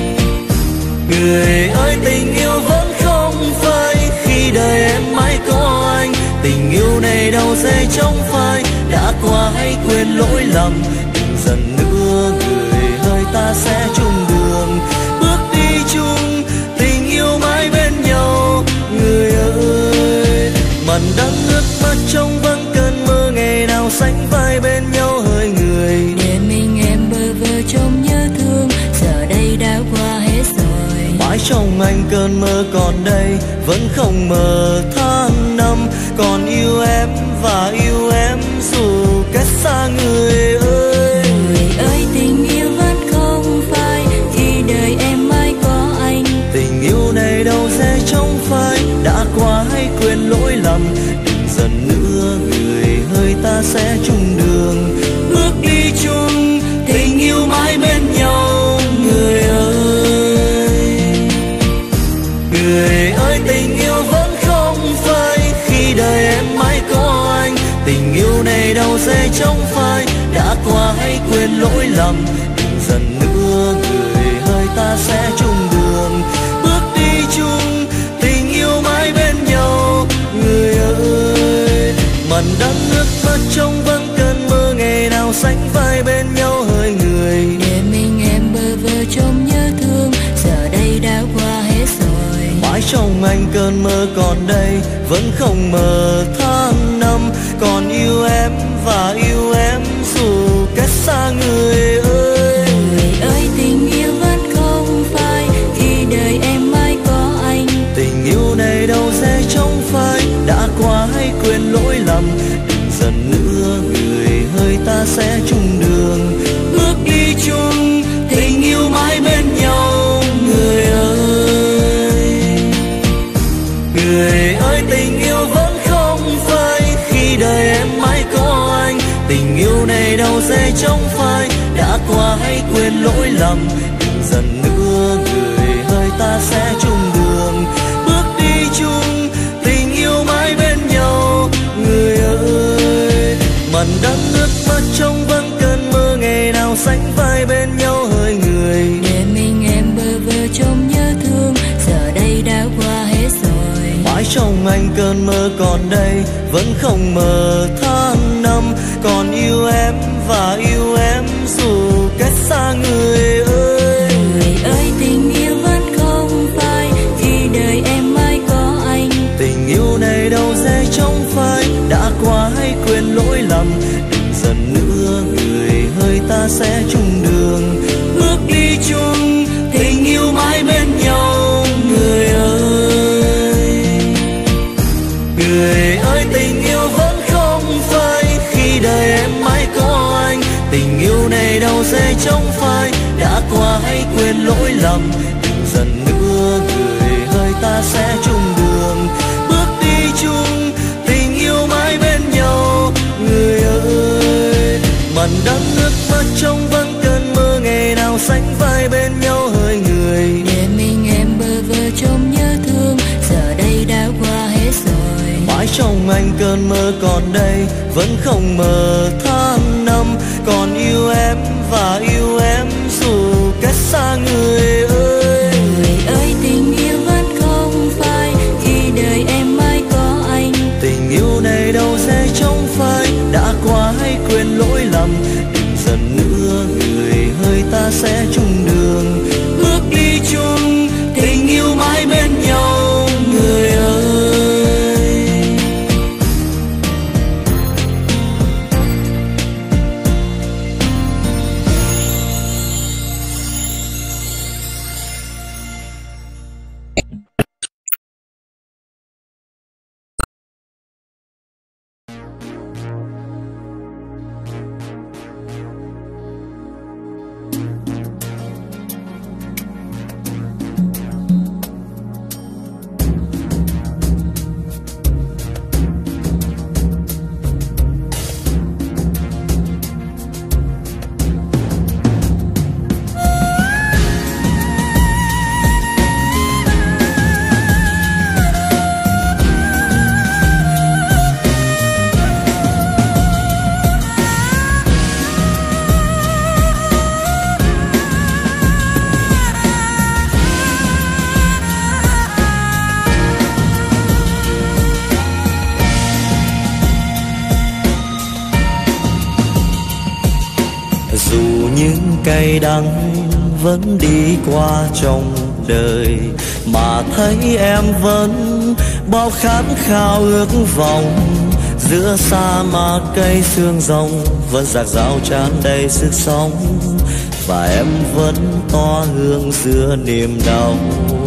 Người ơi tình yêu vẫn không phai, khi đời em mãi có anh, tình yêu này đâu sẽ trong phai, đã qua hãy quên lỗi lầm. Đừng giận nữa người ơi, ta sẽ chung đường bước đi chung, tình yêu mãi bên nhau người ơi. Màn đắng nước mắt trong vắng cơn mơ, ngày nào sánh vai bên nhau hơi người để mình em bơ vơ trong nhớ thương. Giờ đây đã qua hết rồi, mãi trong anh cơn mơ còn đây, vẫn không mờ tháng năm còn yêu em và yêu em dù cách xa. Người ơi tình yêu vẫn không phai, khi đời em mãi có anh, tình yêu này đâu sẽ trong phai, đã qua hãy quên lỗi lầm. Đừng giận nữa người ơi, ta sẽ chung đường bước đi chung, tình yêu mãi bên nhau người ơi. rơi trong phai, đã qua hãy quên lỗi lầm. Đừng dần nữa người ơi, ta sẽ chung đường, bước đi chung, tình yêu mãi bên nhau. Người ơi, màn đắng nước mắt trong vắng cơn mơ, ngày nào sánh vai bên nhau hỡi người. Để mình em bơ vơ trong nhớ thương, giờ đây đã qua hết rồi. Mãi trong anh cơn mơ còn đây, vẫn không mờ tháng năm. Còn yêu em và yêu em dù cách xa người ơi. Người ơi, tình yêu vẫn không phai khi đời em mãi có anh. Tình yêu này đâu sẽ trong phai, đã qua hãy quên lỗi lầm. Đừng dần nữa người ơi, ta sẽ chung đường, bước đi chung, tình yêu mãi bên nhau. Người ơi, người ơi, tình yêu vẫn không phai khi đời em mãi có anh. Tình yêu này đâu sẽ trong phai, đã qua hãy quên lỗi lầm. Đừng dần nữa người ơi, ta sẽ chung đường, bước đi chung, tình yêu mãi bên nhau. Người ơi, màn đắng nước mắt trong vắng cơn mơ, ngày nào sánh vai bên nhau hỡi người. Để mình em bơ vơ trong nhớ thương, giờ đây đã qua hết rồi. Mãi trong anh cơn mơ còn đây, vẫn không mờ tháng năm. Còn yêu em và yêu em dù cách xa người ơi. Người ơi, tình yêu vẫn không phai khi đời em mãi có anh. Tình yêu này đâu sẽ trong phai, đã qua hãy quên lỗi lầm. Đừng dần nữa người ơi, ta sẽ chung đường, bước đi chung, tình yêu mãi bên nhau. Người ơi, người ơi, tình yêu vẫn không phai khi đời em mãi có anh. Tình yêu này đâu sẽ trong phai, đã qua hãy quên lỗi lầm. Đừng dần nữa người ơi, ta sẽ chung đường, bước đi chung, tình yêu mãi bên nhau. Người ơi, màn đắng nước mắt trong vắng cơn mơ, ngày nào sánh vai bên nhau hỡi người. Để mình em bơ vơ trong nhớ thương, giờ đây đã qua hết rồi. Mãi trong anh cơn mơ còn đây, vẫn không mờ tháng năm. Còn yêu em và yêu em dù cách xa người ơi. Người ơi, tình yêu vẫn không phai khi đời em mãi có anh. Tình yêu này đâu sẽ trong phai, đã qua hãy quên lỗi lầm. Đừng dần nữa người ơi, ta sẽ chung đường, bước đi chung, tình yêu mãi bên nhau. Người ơi, dù những cay đắng vẫn đi qua trong đời, mà thấy em vẫn bao khát khao ước vọng. Giữa sa mạc cây sương rồng vẫn rạc rào tràn đầy sức sống, và em vẫn tỏa hương giữa niềm đau.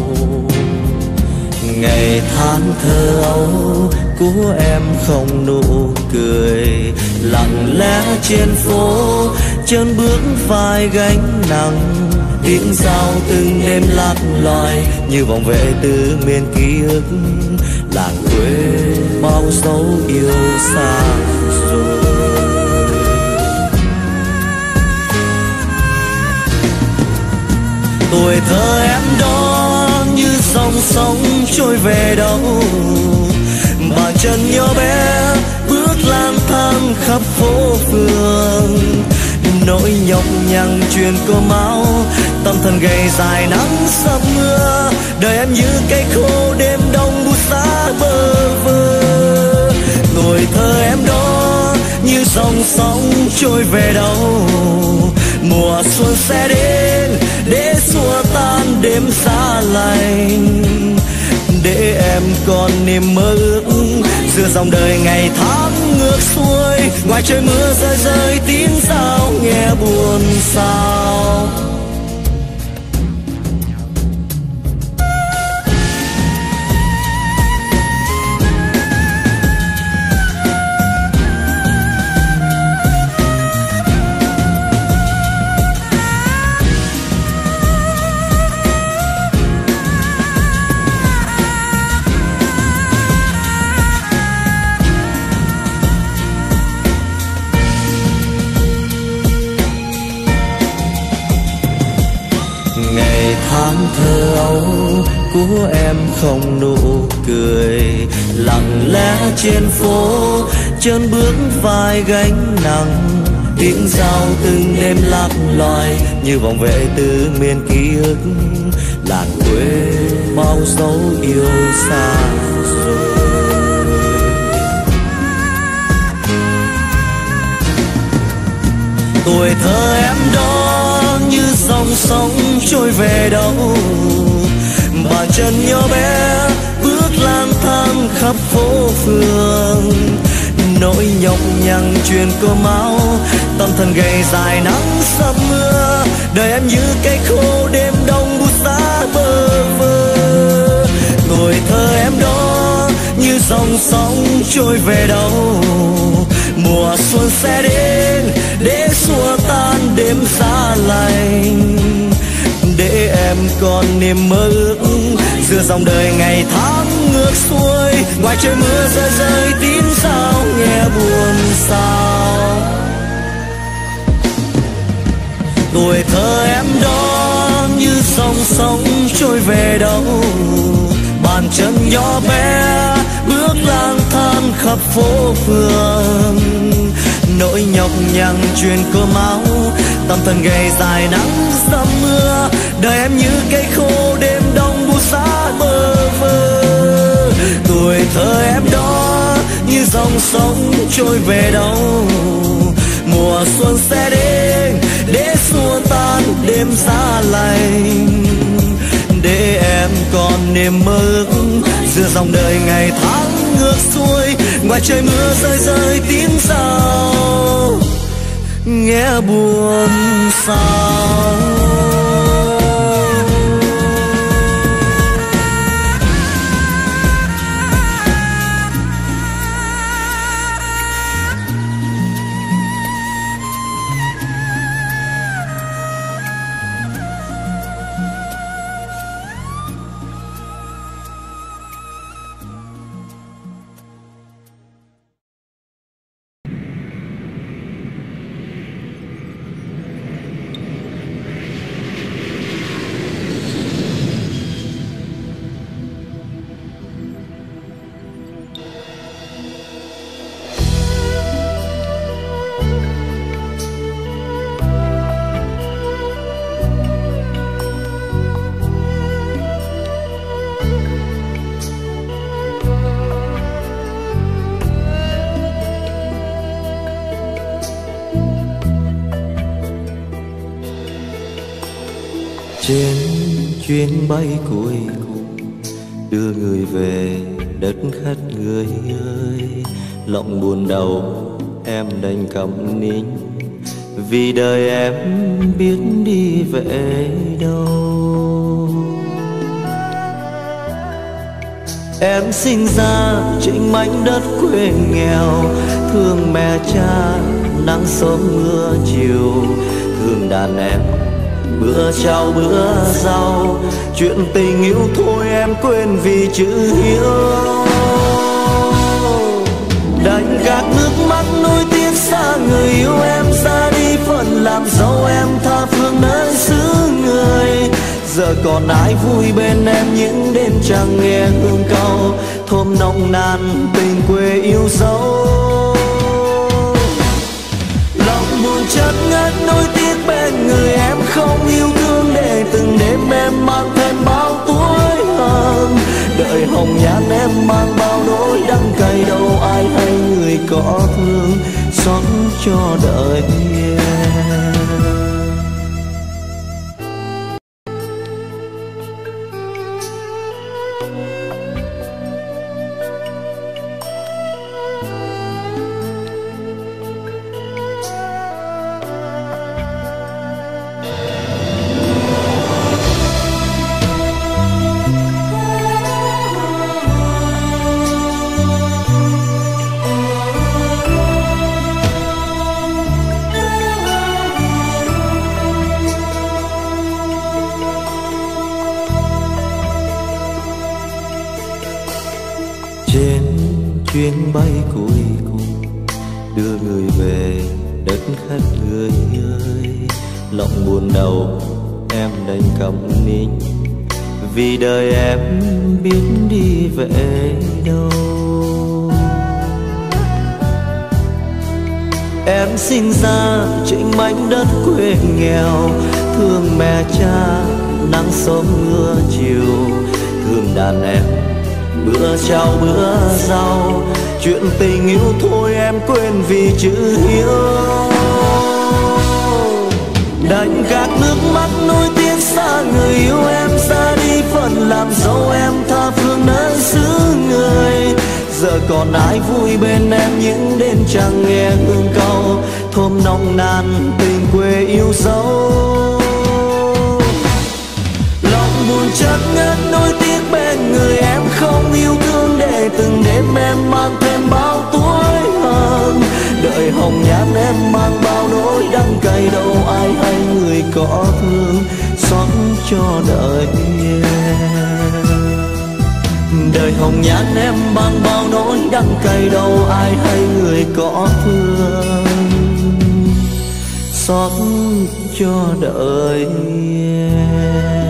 Ngày tháng thơ ấu của em không nụ cười, lặng lẽ trên phố chân bước vai gánh nặng. Tiếng giao từng đêm lạc loài như vòng về từ miền ký ức, làng quê bao dấu yêu xa rồi. Tuổi thơ em đó như dòng sông trôi về đâu, bàn chân nhỏ bé bước lang thang khắp phố phường. Nỗi nhọc nhằn chuyện có máu, tâm thần gầy dài nắng sắp mưa. Đời em như cây khô đêm đông buốt giá bơ vơ. Tuổi thơ em đó như dòng sóng trôi về đâu. Mùa xuân sẽ đến để xua tan đêm giá lạnh, để em còn niềm mơ ước giữa dòng đời ngày tháng ngược xuôi. Ngoài trời mưa rơi rơi tiếng sao nghe buồn sao. Tháng thơ ấu của em không nụ cười, lặng lẽ trên phố chân bước vai gánh nặng. Tiếng giao từng đêm lạc loài như vòng vệ từ miền ký ức. Làng quê bao dấu yêu xa rồi. Tuổi thơ em đó như dòng sóng trôi về đâu. Bàn chân nhỏ bé bước lang thang khắp phố phường. Nỗi nhọc nhằn chuyện có máu, tâm thần gầy dài nắng sắp mưa. Đời em như cây khô đêm đông buốt giá bơ vơ. Tuổi thơ em đó như dòng sóng trôi về đâu. Mùa xuân sẽ đến để xua tan đêm giá lạnh, để em còn niềm mơ ước giữa dòng đời ngày tháng ngược xuôi. Ngoài trời mưa rơi rơi tiếng sao nghe buồn sao. Tuổi thơ em đó như dòng sóng trôi về đâu. Bàn chân nhỏ bé bước lang thang khắp phố phường. Nỗi nhọc nhằn chuyện cơ máu, tâm thần gầy dài nắng dầm mưa. Đời em như cây khô đêm đông buốt giá bơ vơ. Tuổi thơ em đó như dòng sông trôi về đâu. Mùa xuân sẽ đến để xua tan đêm giá lạnh, để em còn niềm mơ ước giữa dòng đời ngày tháng ngược xuôi. Ngoài trời mưa rơi rơi tiếng sao nghe buồn sao. Trên chuyến bay cuối cùng đưa người về đất khách người ơi, lòng buồn đau em đành cầm nín, vì đời em biết đi về đâu. Em sinh ra trên mảnh đất quê nghèo, thương mẹ cha nắng sớm mưa chiều, thương đàn em bữa trao bữa rau, chuyện tình yêu thôi em quên vì chữ hiếu. Đành gạt nước mắt nuối tiếc xa người yêu em ra đi, phận làm dâu em tha phương nơi xứ người. Giờ còn ai vui bên em những đêm trăng nghe hương cau, thơm nồng nàn tình quê yêu dấu. chợt ngất nỗi tiếc bên người em không yêu thương, để từng đêm em mang thêm bao tuổi hờn. Đời hồng nhan em mang bao nỗi đắng cay, đâu ai hay người có thương xót cho đời em. Trên chuyến bay cuối cùng đưa người về đất khách người ơi, lòng buồn đau em đành cầm nín, vì đời em biết đi về đâu. Em sinh ra trên mảnh đất quê nghèo, thương mẹ cha nắng sớm mưa chiều, thương đàn em bữa trao bữa rau. Chuyện tình yêu thôi em quên vì chữ hiếu, đành gạt nước mắt nỗi tiếc xa người yêu em ra đi, phần làm dâu em tha phương nơi xứ người. Giờ còn ai vui bên em những đêm chẳng nghe hương cau, thơm nồng nàn tình quê yêu dấu. Lòng buồn chợt ngất nỗi tiếc bên người em không yêu thương, để từng đêm em mang thêm bao tuổi hờn. Đời hồng nhan em mang bao nỗi đắng cay, đâu ai hay người có thương xót cho đời em. Đời hồng nhan em mang bao nỗi đắng cay, đâu ai hay người có thương xót cho đời em.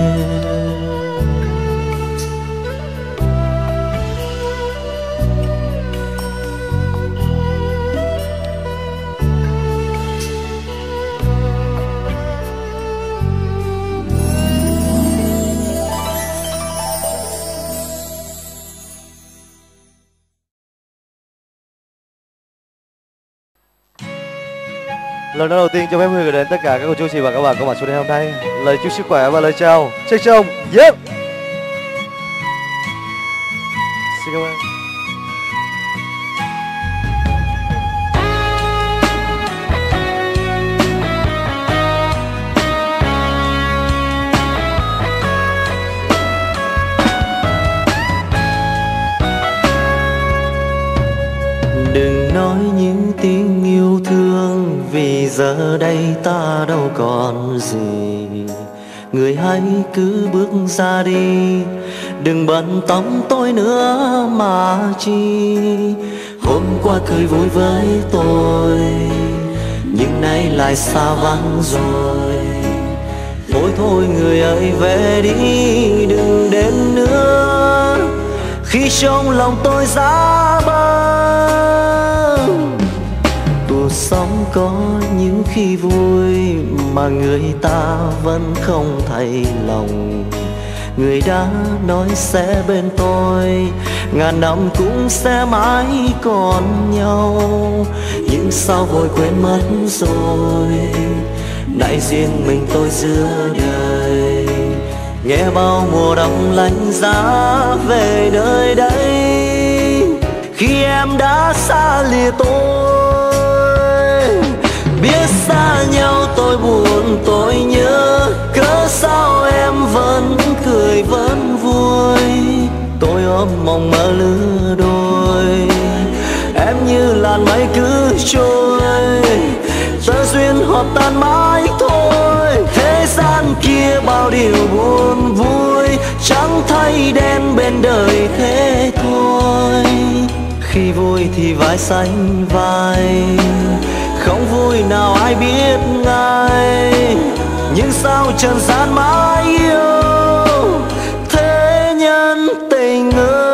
Lời nói đầu tiên cho phép Huy gửi đến tất cả các cô chú chị và các bạn có mặt trong đêm hôm nay lời chúc sức khỏe và lời chào trân trọng. Yep. Xin cảm ơn. Đừng nói những tiếng yêu thương, vì giờ đây ta đâu còn gì. Người hãy cứ bước ra đi, đừng bận tâm tôi nữa mà chi. Hôm qua cười vui với tôi, nhưng nay lại xa vắng rồi. Thôi thôi người ơi về đi, đừng đến nữa khi trong lòng tôi giá băng. Cuộc sống có những khi vui mà người ta vẫn không thay lòng. Người đã nói sẽ bên tôi, ngàn năm cũng sẽ mãi còn nhau. Nhưng sao vội quên mất rồi, nay riêng mình tôi giữa đời. Nghe bao mùa đông lạnh giá về nơi đây, khi em đã xa lìa tôi. Biết xa nhau tôi buồn tôi nhớ, cớ sao em vẫn cười vẫn vui. Tôi ôm mộng mơ lứa đôi, em như làn mây cứ trôi. Tơ duyên hợp tan mãi thôi, thế gian kia bao điều buồn vui, trắng thay đen bên đời thế thôi. Khi vui thì vai xanh vai, không vui nào ai biết ngay. Nhưng sao trần gian mãi yêu thế nhân tình ơi.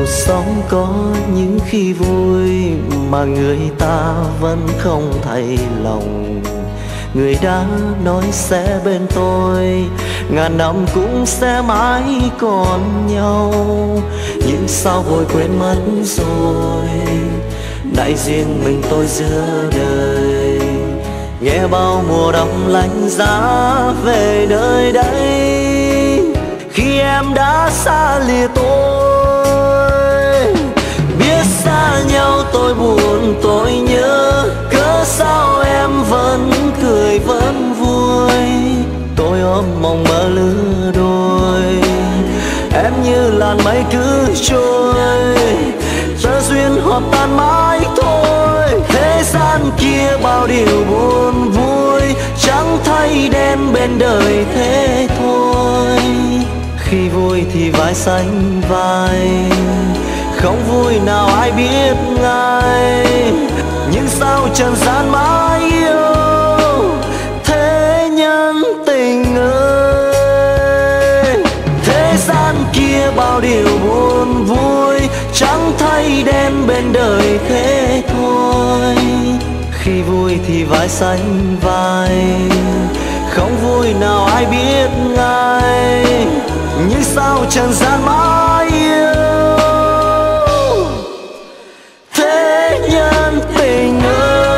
cuộc sống có những khi vui mà người ta vẫn không thay lòng. Người đã nói sẽ bên tôi, ngàn năm cũng sẽ mãi còn nhau, nhưng sao vội quên mất rồi, lại riêng mình tôi giữa đời. Nghe bao mùa đông lạnh giá về nơi đây, khi em đã xa lìa tôi. Biết xa nhau tôi buồn tôi nhớ, cớ sao em vẫn cười vẫn vui. Tôi ôm mộng mơ lứa đôi, em như làn mây cứ trôi, tơ duyên hợp tan mãi thôi. Thế gian kia bao điều buồn vui, trắng thay đen bên đời thế thôi. Khi vui thì vai xanh vai, không vui nào ai biết ngay. Nhưng sao trần gian mãi yêu thế nhân tình ơi. Thế gian kia bao điều buồn vui, trắng thay đen bên đời thế thôi. Khi vui thì vai xanh vai, không vui nào ai biết ngay. Nhưng sao trần gian mãi yêu thế nhân tình ơi.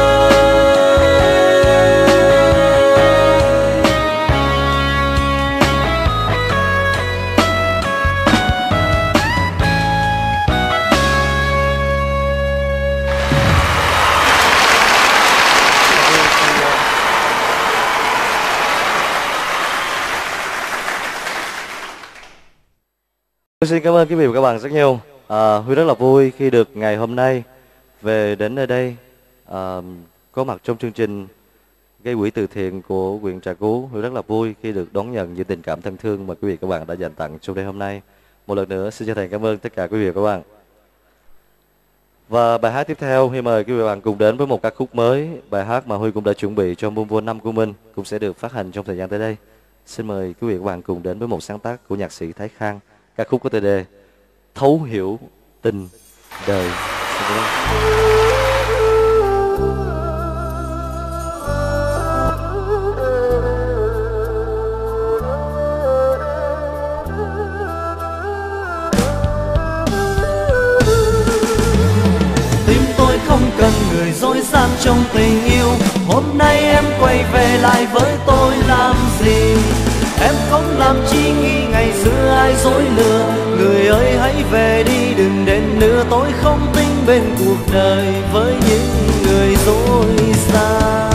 Xin cảm ơn quý vị và các bạn rất nhiều. Huy rất là vui khi được ngày hôm nay về đến nơi đây, có mặt trong chương trình gây quỹ từ thiện của huyện Trà Cú. Huy rất là vui khi được đón nhận những tình cảm thân thương mà quý vị và các bạn đã dành tặng trong đêm hôm nay. Một lần nữa xin chân thành cảm ơn tất cả quý vị và các bạn. Và bài hát tiếp theo Huy mời quý vị và các bạn cùng đến với một ca khúc mới. Bài hát mà Huy cũng đã chuẩn bị cho album Vô Năm của mình cũng sẽ được phát hành trong thời gian tới đây. Xin mời quý vị và các bạn cùng đến với một sáng tác của nhạc sĩ Thái Khang. Ca khúc có tựa đề Thấu Hiểu Tình Đời. Tim tôi không cần người dối gian trong tình yêu. Hôm nay em quay về lại với tôi làm gì? Em không làm chi nghi ngày xưa ai dối lừa. Người ơi hãy về đi đừng đến nữa. Tôi không tin bên cuộc đời với những người dối gian.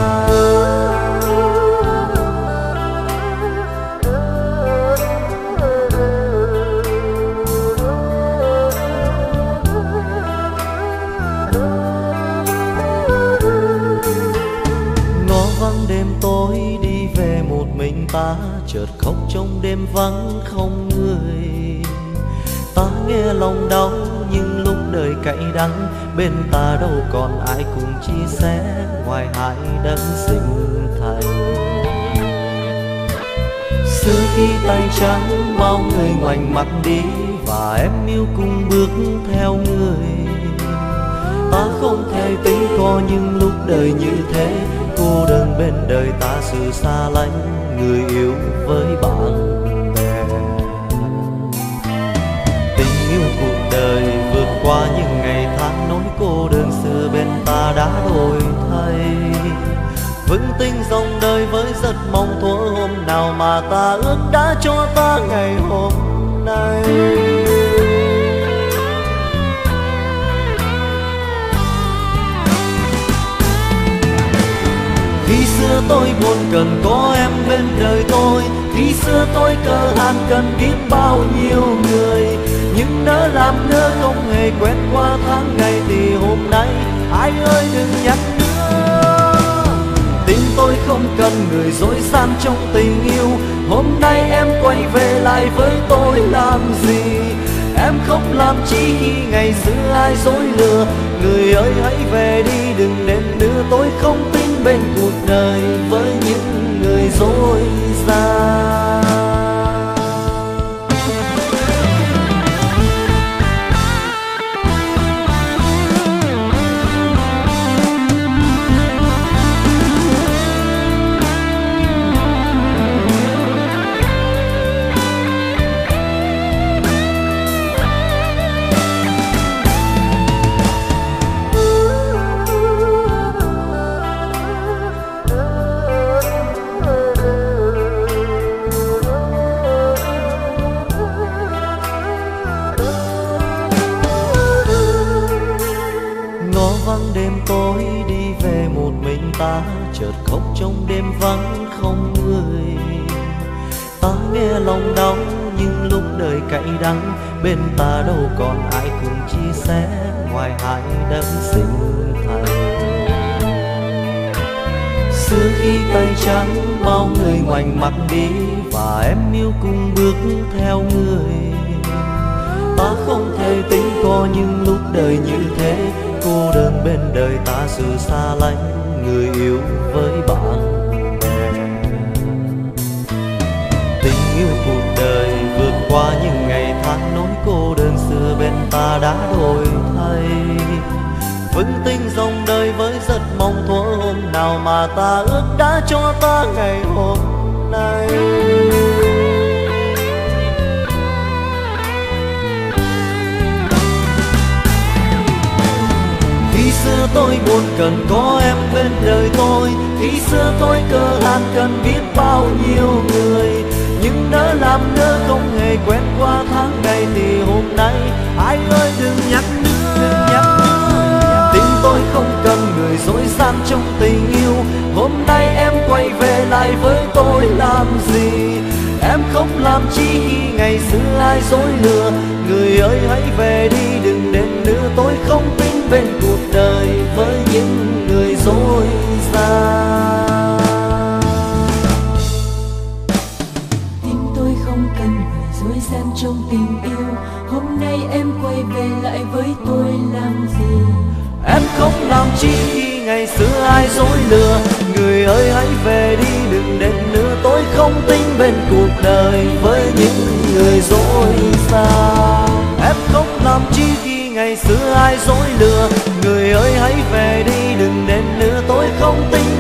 Ngõ vắng đêm tối đi về một mình ta, chợt khóc trong đêm vắng không người. Ta nghe lòng đau nhưng lúc đời cay đắng, bên ta đâu còn ai cùng chia sẻ ngoài hai đấng sinh thành. Xưa khi tay trắng bao người ngoảnh mặt đi, và em yêu cùng bước theo người. Ta không thể tính có những lúc đời như thế, cô đơn bên đời ta sự xa lánh người yêu với bạn bè. Tình yêu cuộc đời vượt qua những ngày tháng nỗi cô đơn xưa bên ta đã đổi thay. Vững tin dòng đời với giấc mong thuở hôm nào mà ta ước đã cho ta ngày hôm nay. Khi xưa tôi buồn cần có em bên đời tôi, khi xưa tôi cơ hàn cần biết bao nhiêu người. Nhưng nỡ làm nỡ không hề quen qua tháng ngày, thì hôm nay ai ơi đừng nhắc nữa. Tình tôi không cần người dối gian trong tình yêu. Hôm nay em quay về lại với tôi làm gì? Em không làm chi khi ngày xưa ai dối lừa. Người ơi hãy về đi đừng đến nữa. Tôi không tin bên cuộc đời với những người dối gian. chợt khóc trong đêm vắng không người. Ta nghe lòng đau nhưng lúc đời cay đắng, bên ta đâu còn ai cùng chia sẻ ngoài hai đấng sinh thành. Xưa khi tay trắng bao người ngoảnh mặt đi, và em yêu cùng bước theo người. Ta không thể tính có những lúc đời như thế, cô đơn bên đời ta sự xa lánh người yêu với bạn bè. Tình yêu cuộc đời vượt qua những ngày tháng, nỗi cô đơn xưa bên ta đã đổi thay. Vững tin dòng đời với giấc mong thuở hôm nào mà ta ước đã cho ta ngày hôm nay. Khi xưa tôi buồn cần có em bên đời tôi, khi xưa tôi cơ hàn cần biết bao nhiêu người. Nhưng nỡ làm nỡ không hề quen qua tháng ngày, thì hôm nay ai ơi đừng nhắc nữa. Tim tôi không cần người dối gian trong tình yêu, hôm nay em quay về lại với tôi làm gì? Em không làm chi khi ngày xưa ai dối lừa. Người ơi hãy về đi đừng đến nữa, tôi không tin bên cuộc đời với những người dối gian. Tim tôi không cần người dối gian trong tình yêu, hôm nay em quay về lại với tôi làm gì? Em không làm chi khi ngày xưa ai dối lừa. Người ơi hãy về đi đừng đến nữa, tôi không tin bên cuộc đời với những người dối gian. Em không làm chi khi ngày xưa ai dối lừa. Người ơi hãy về đi đừng đến nữa, tôi không tin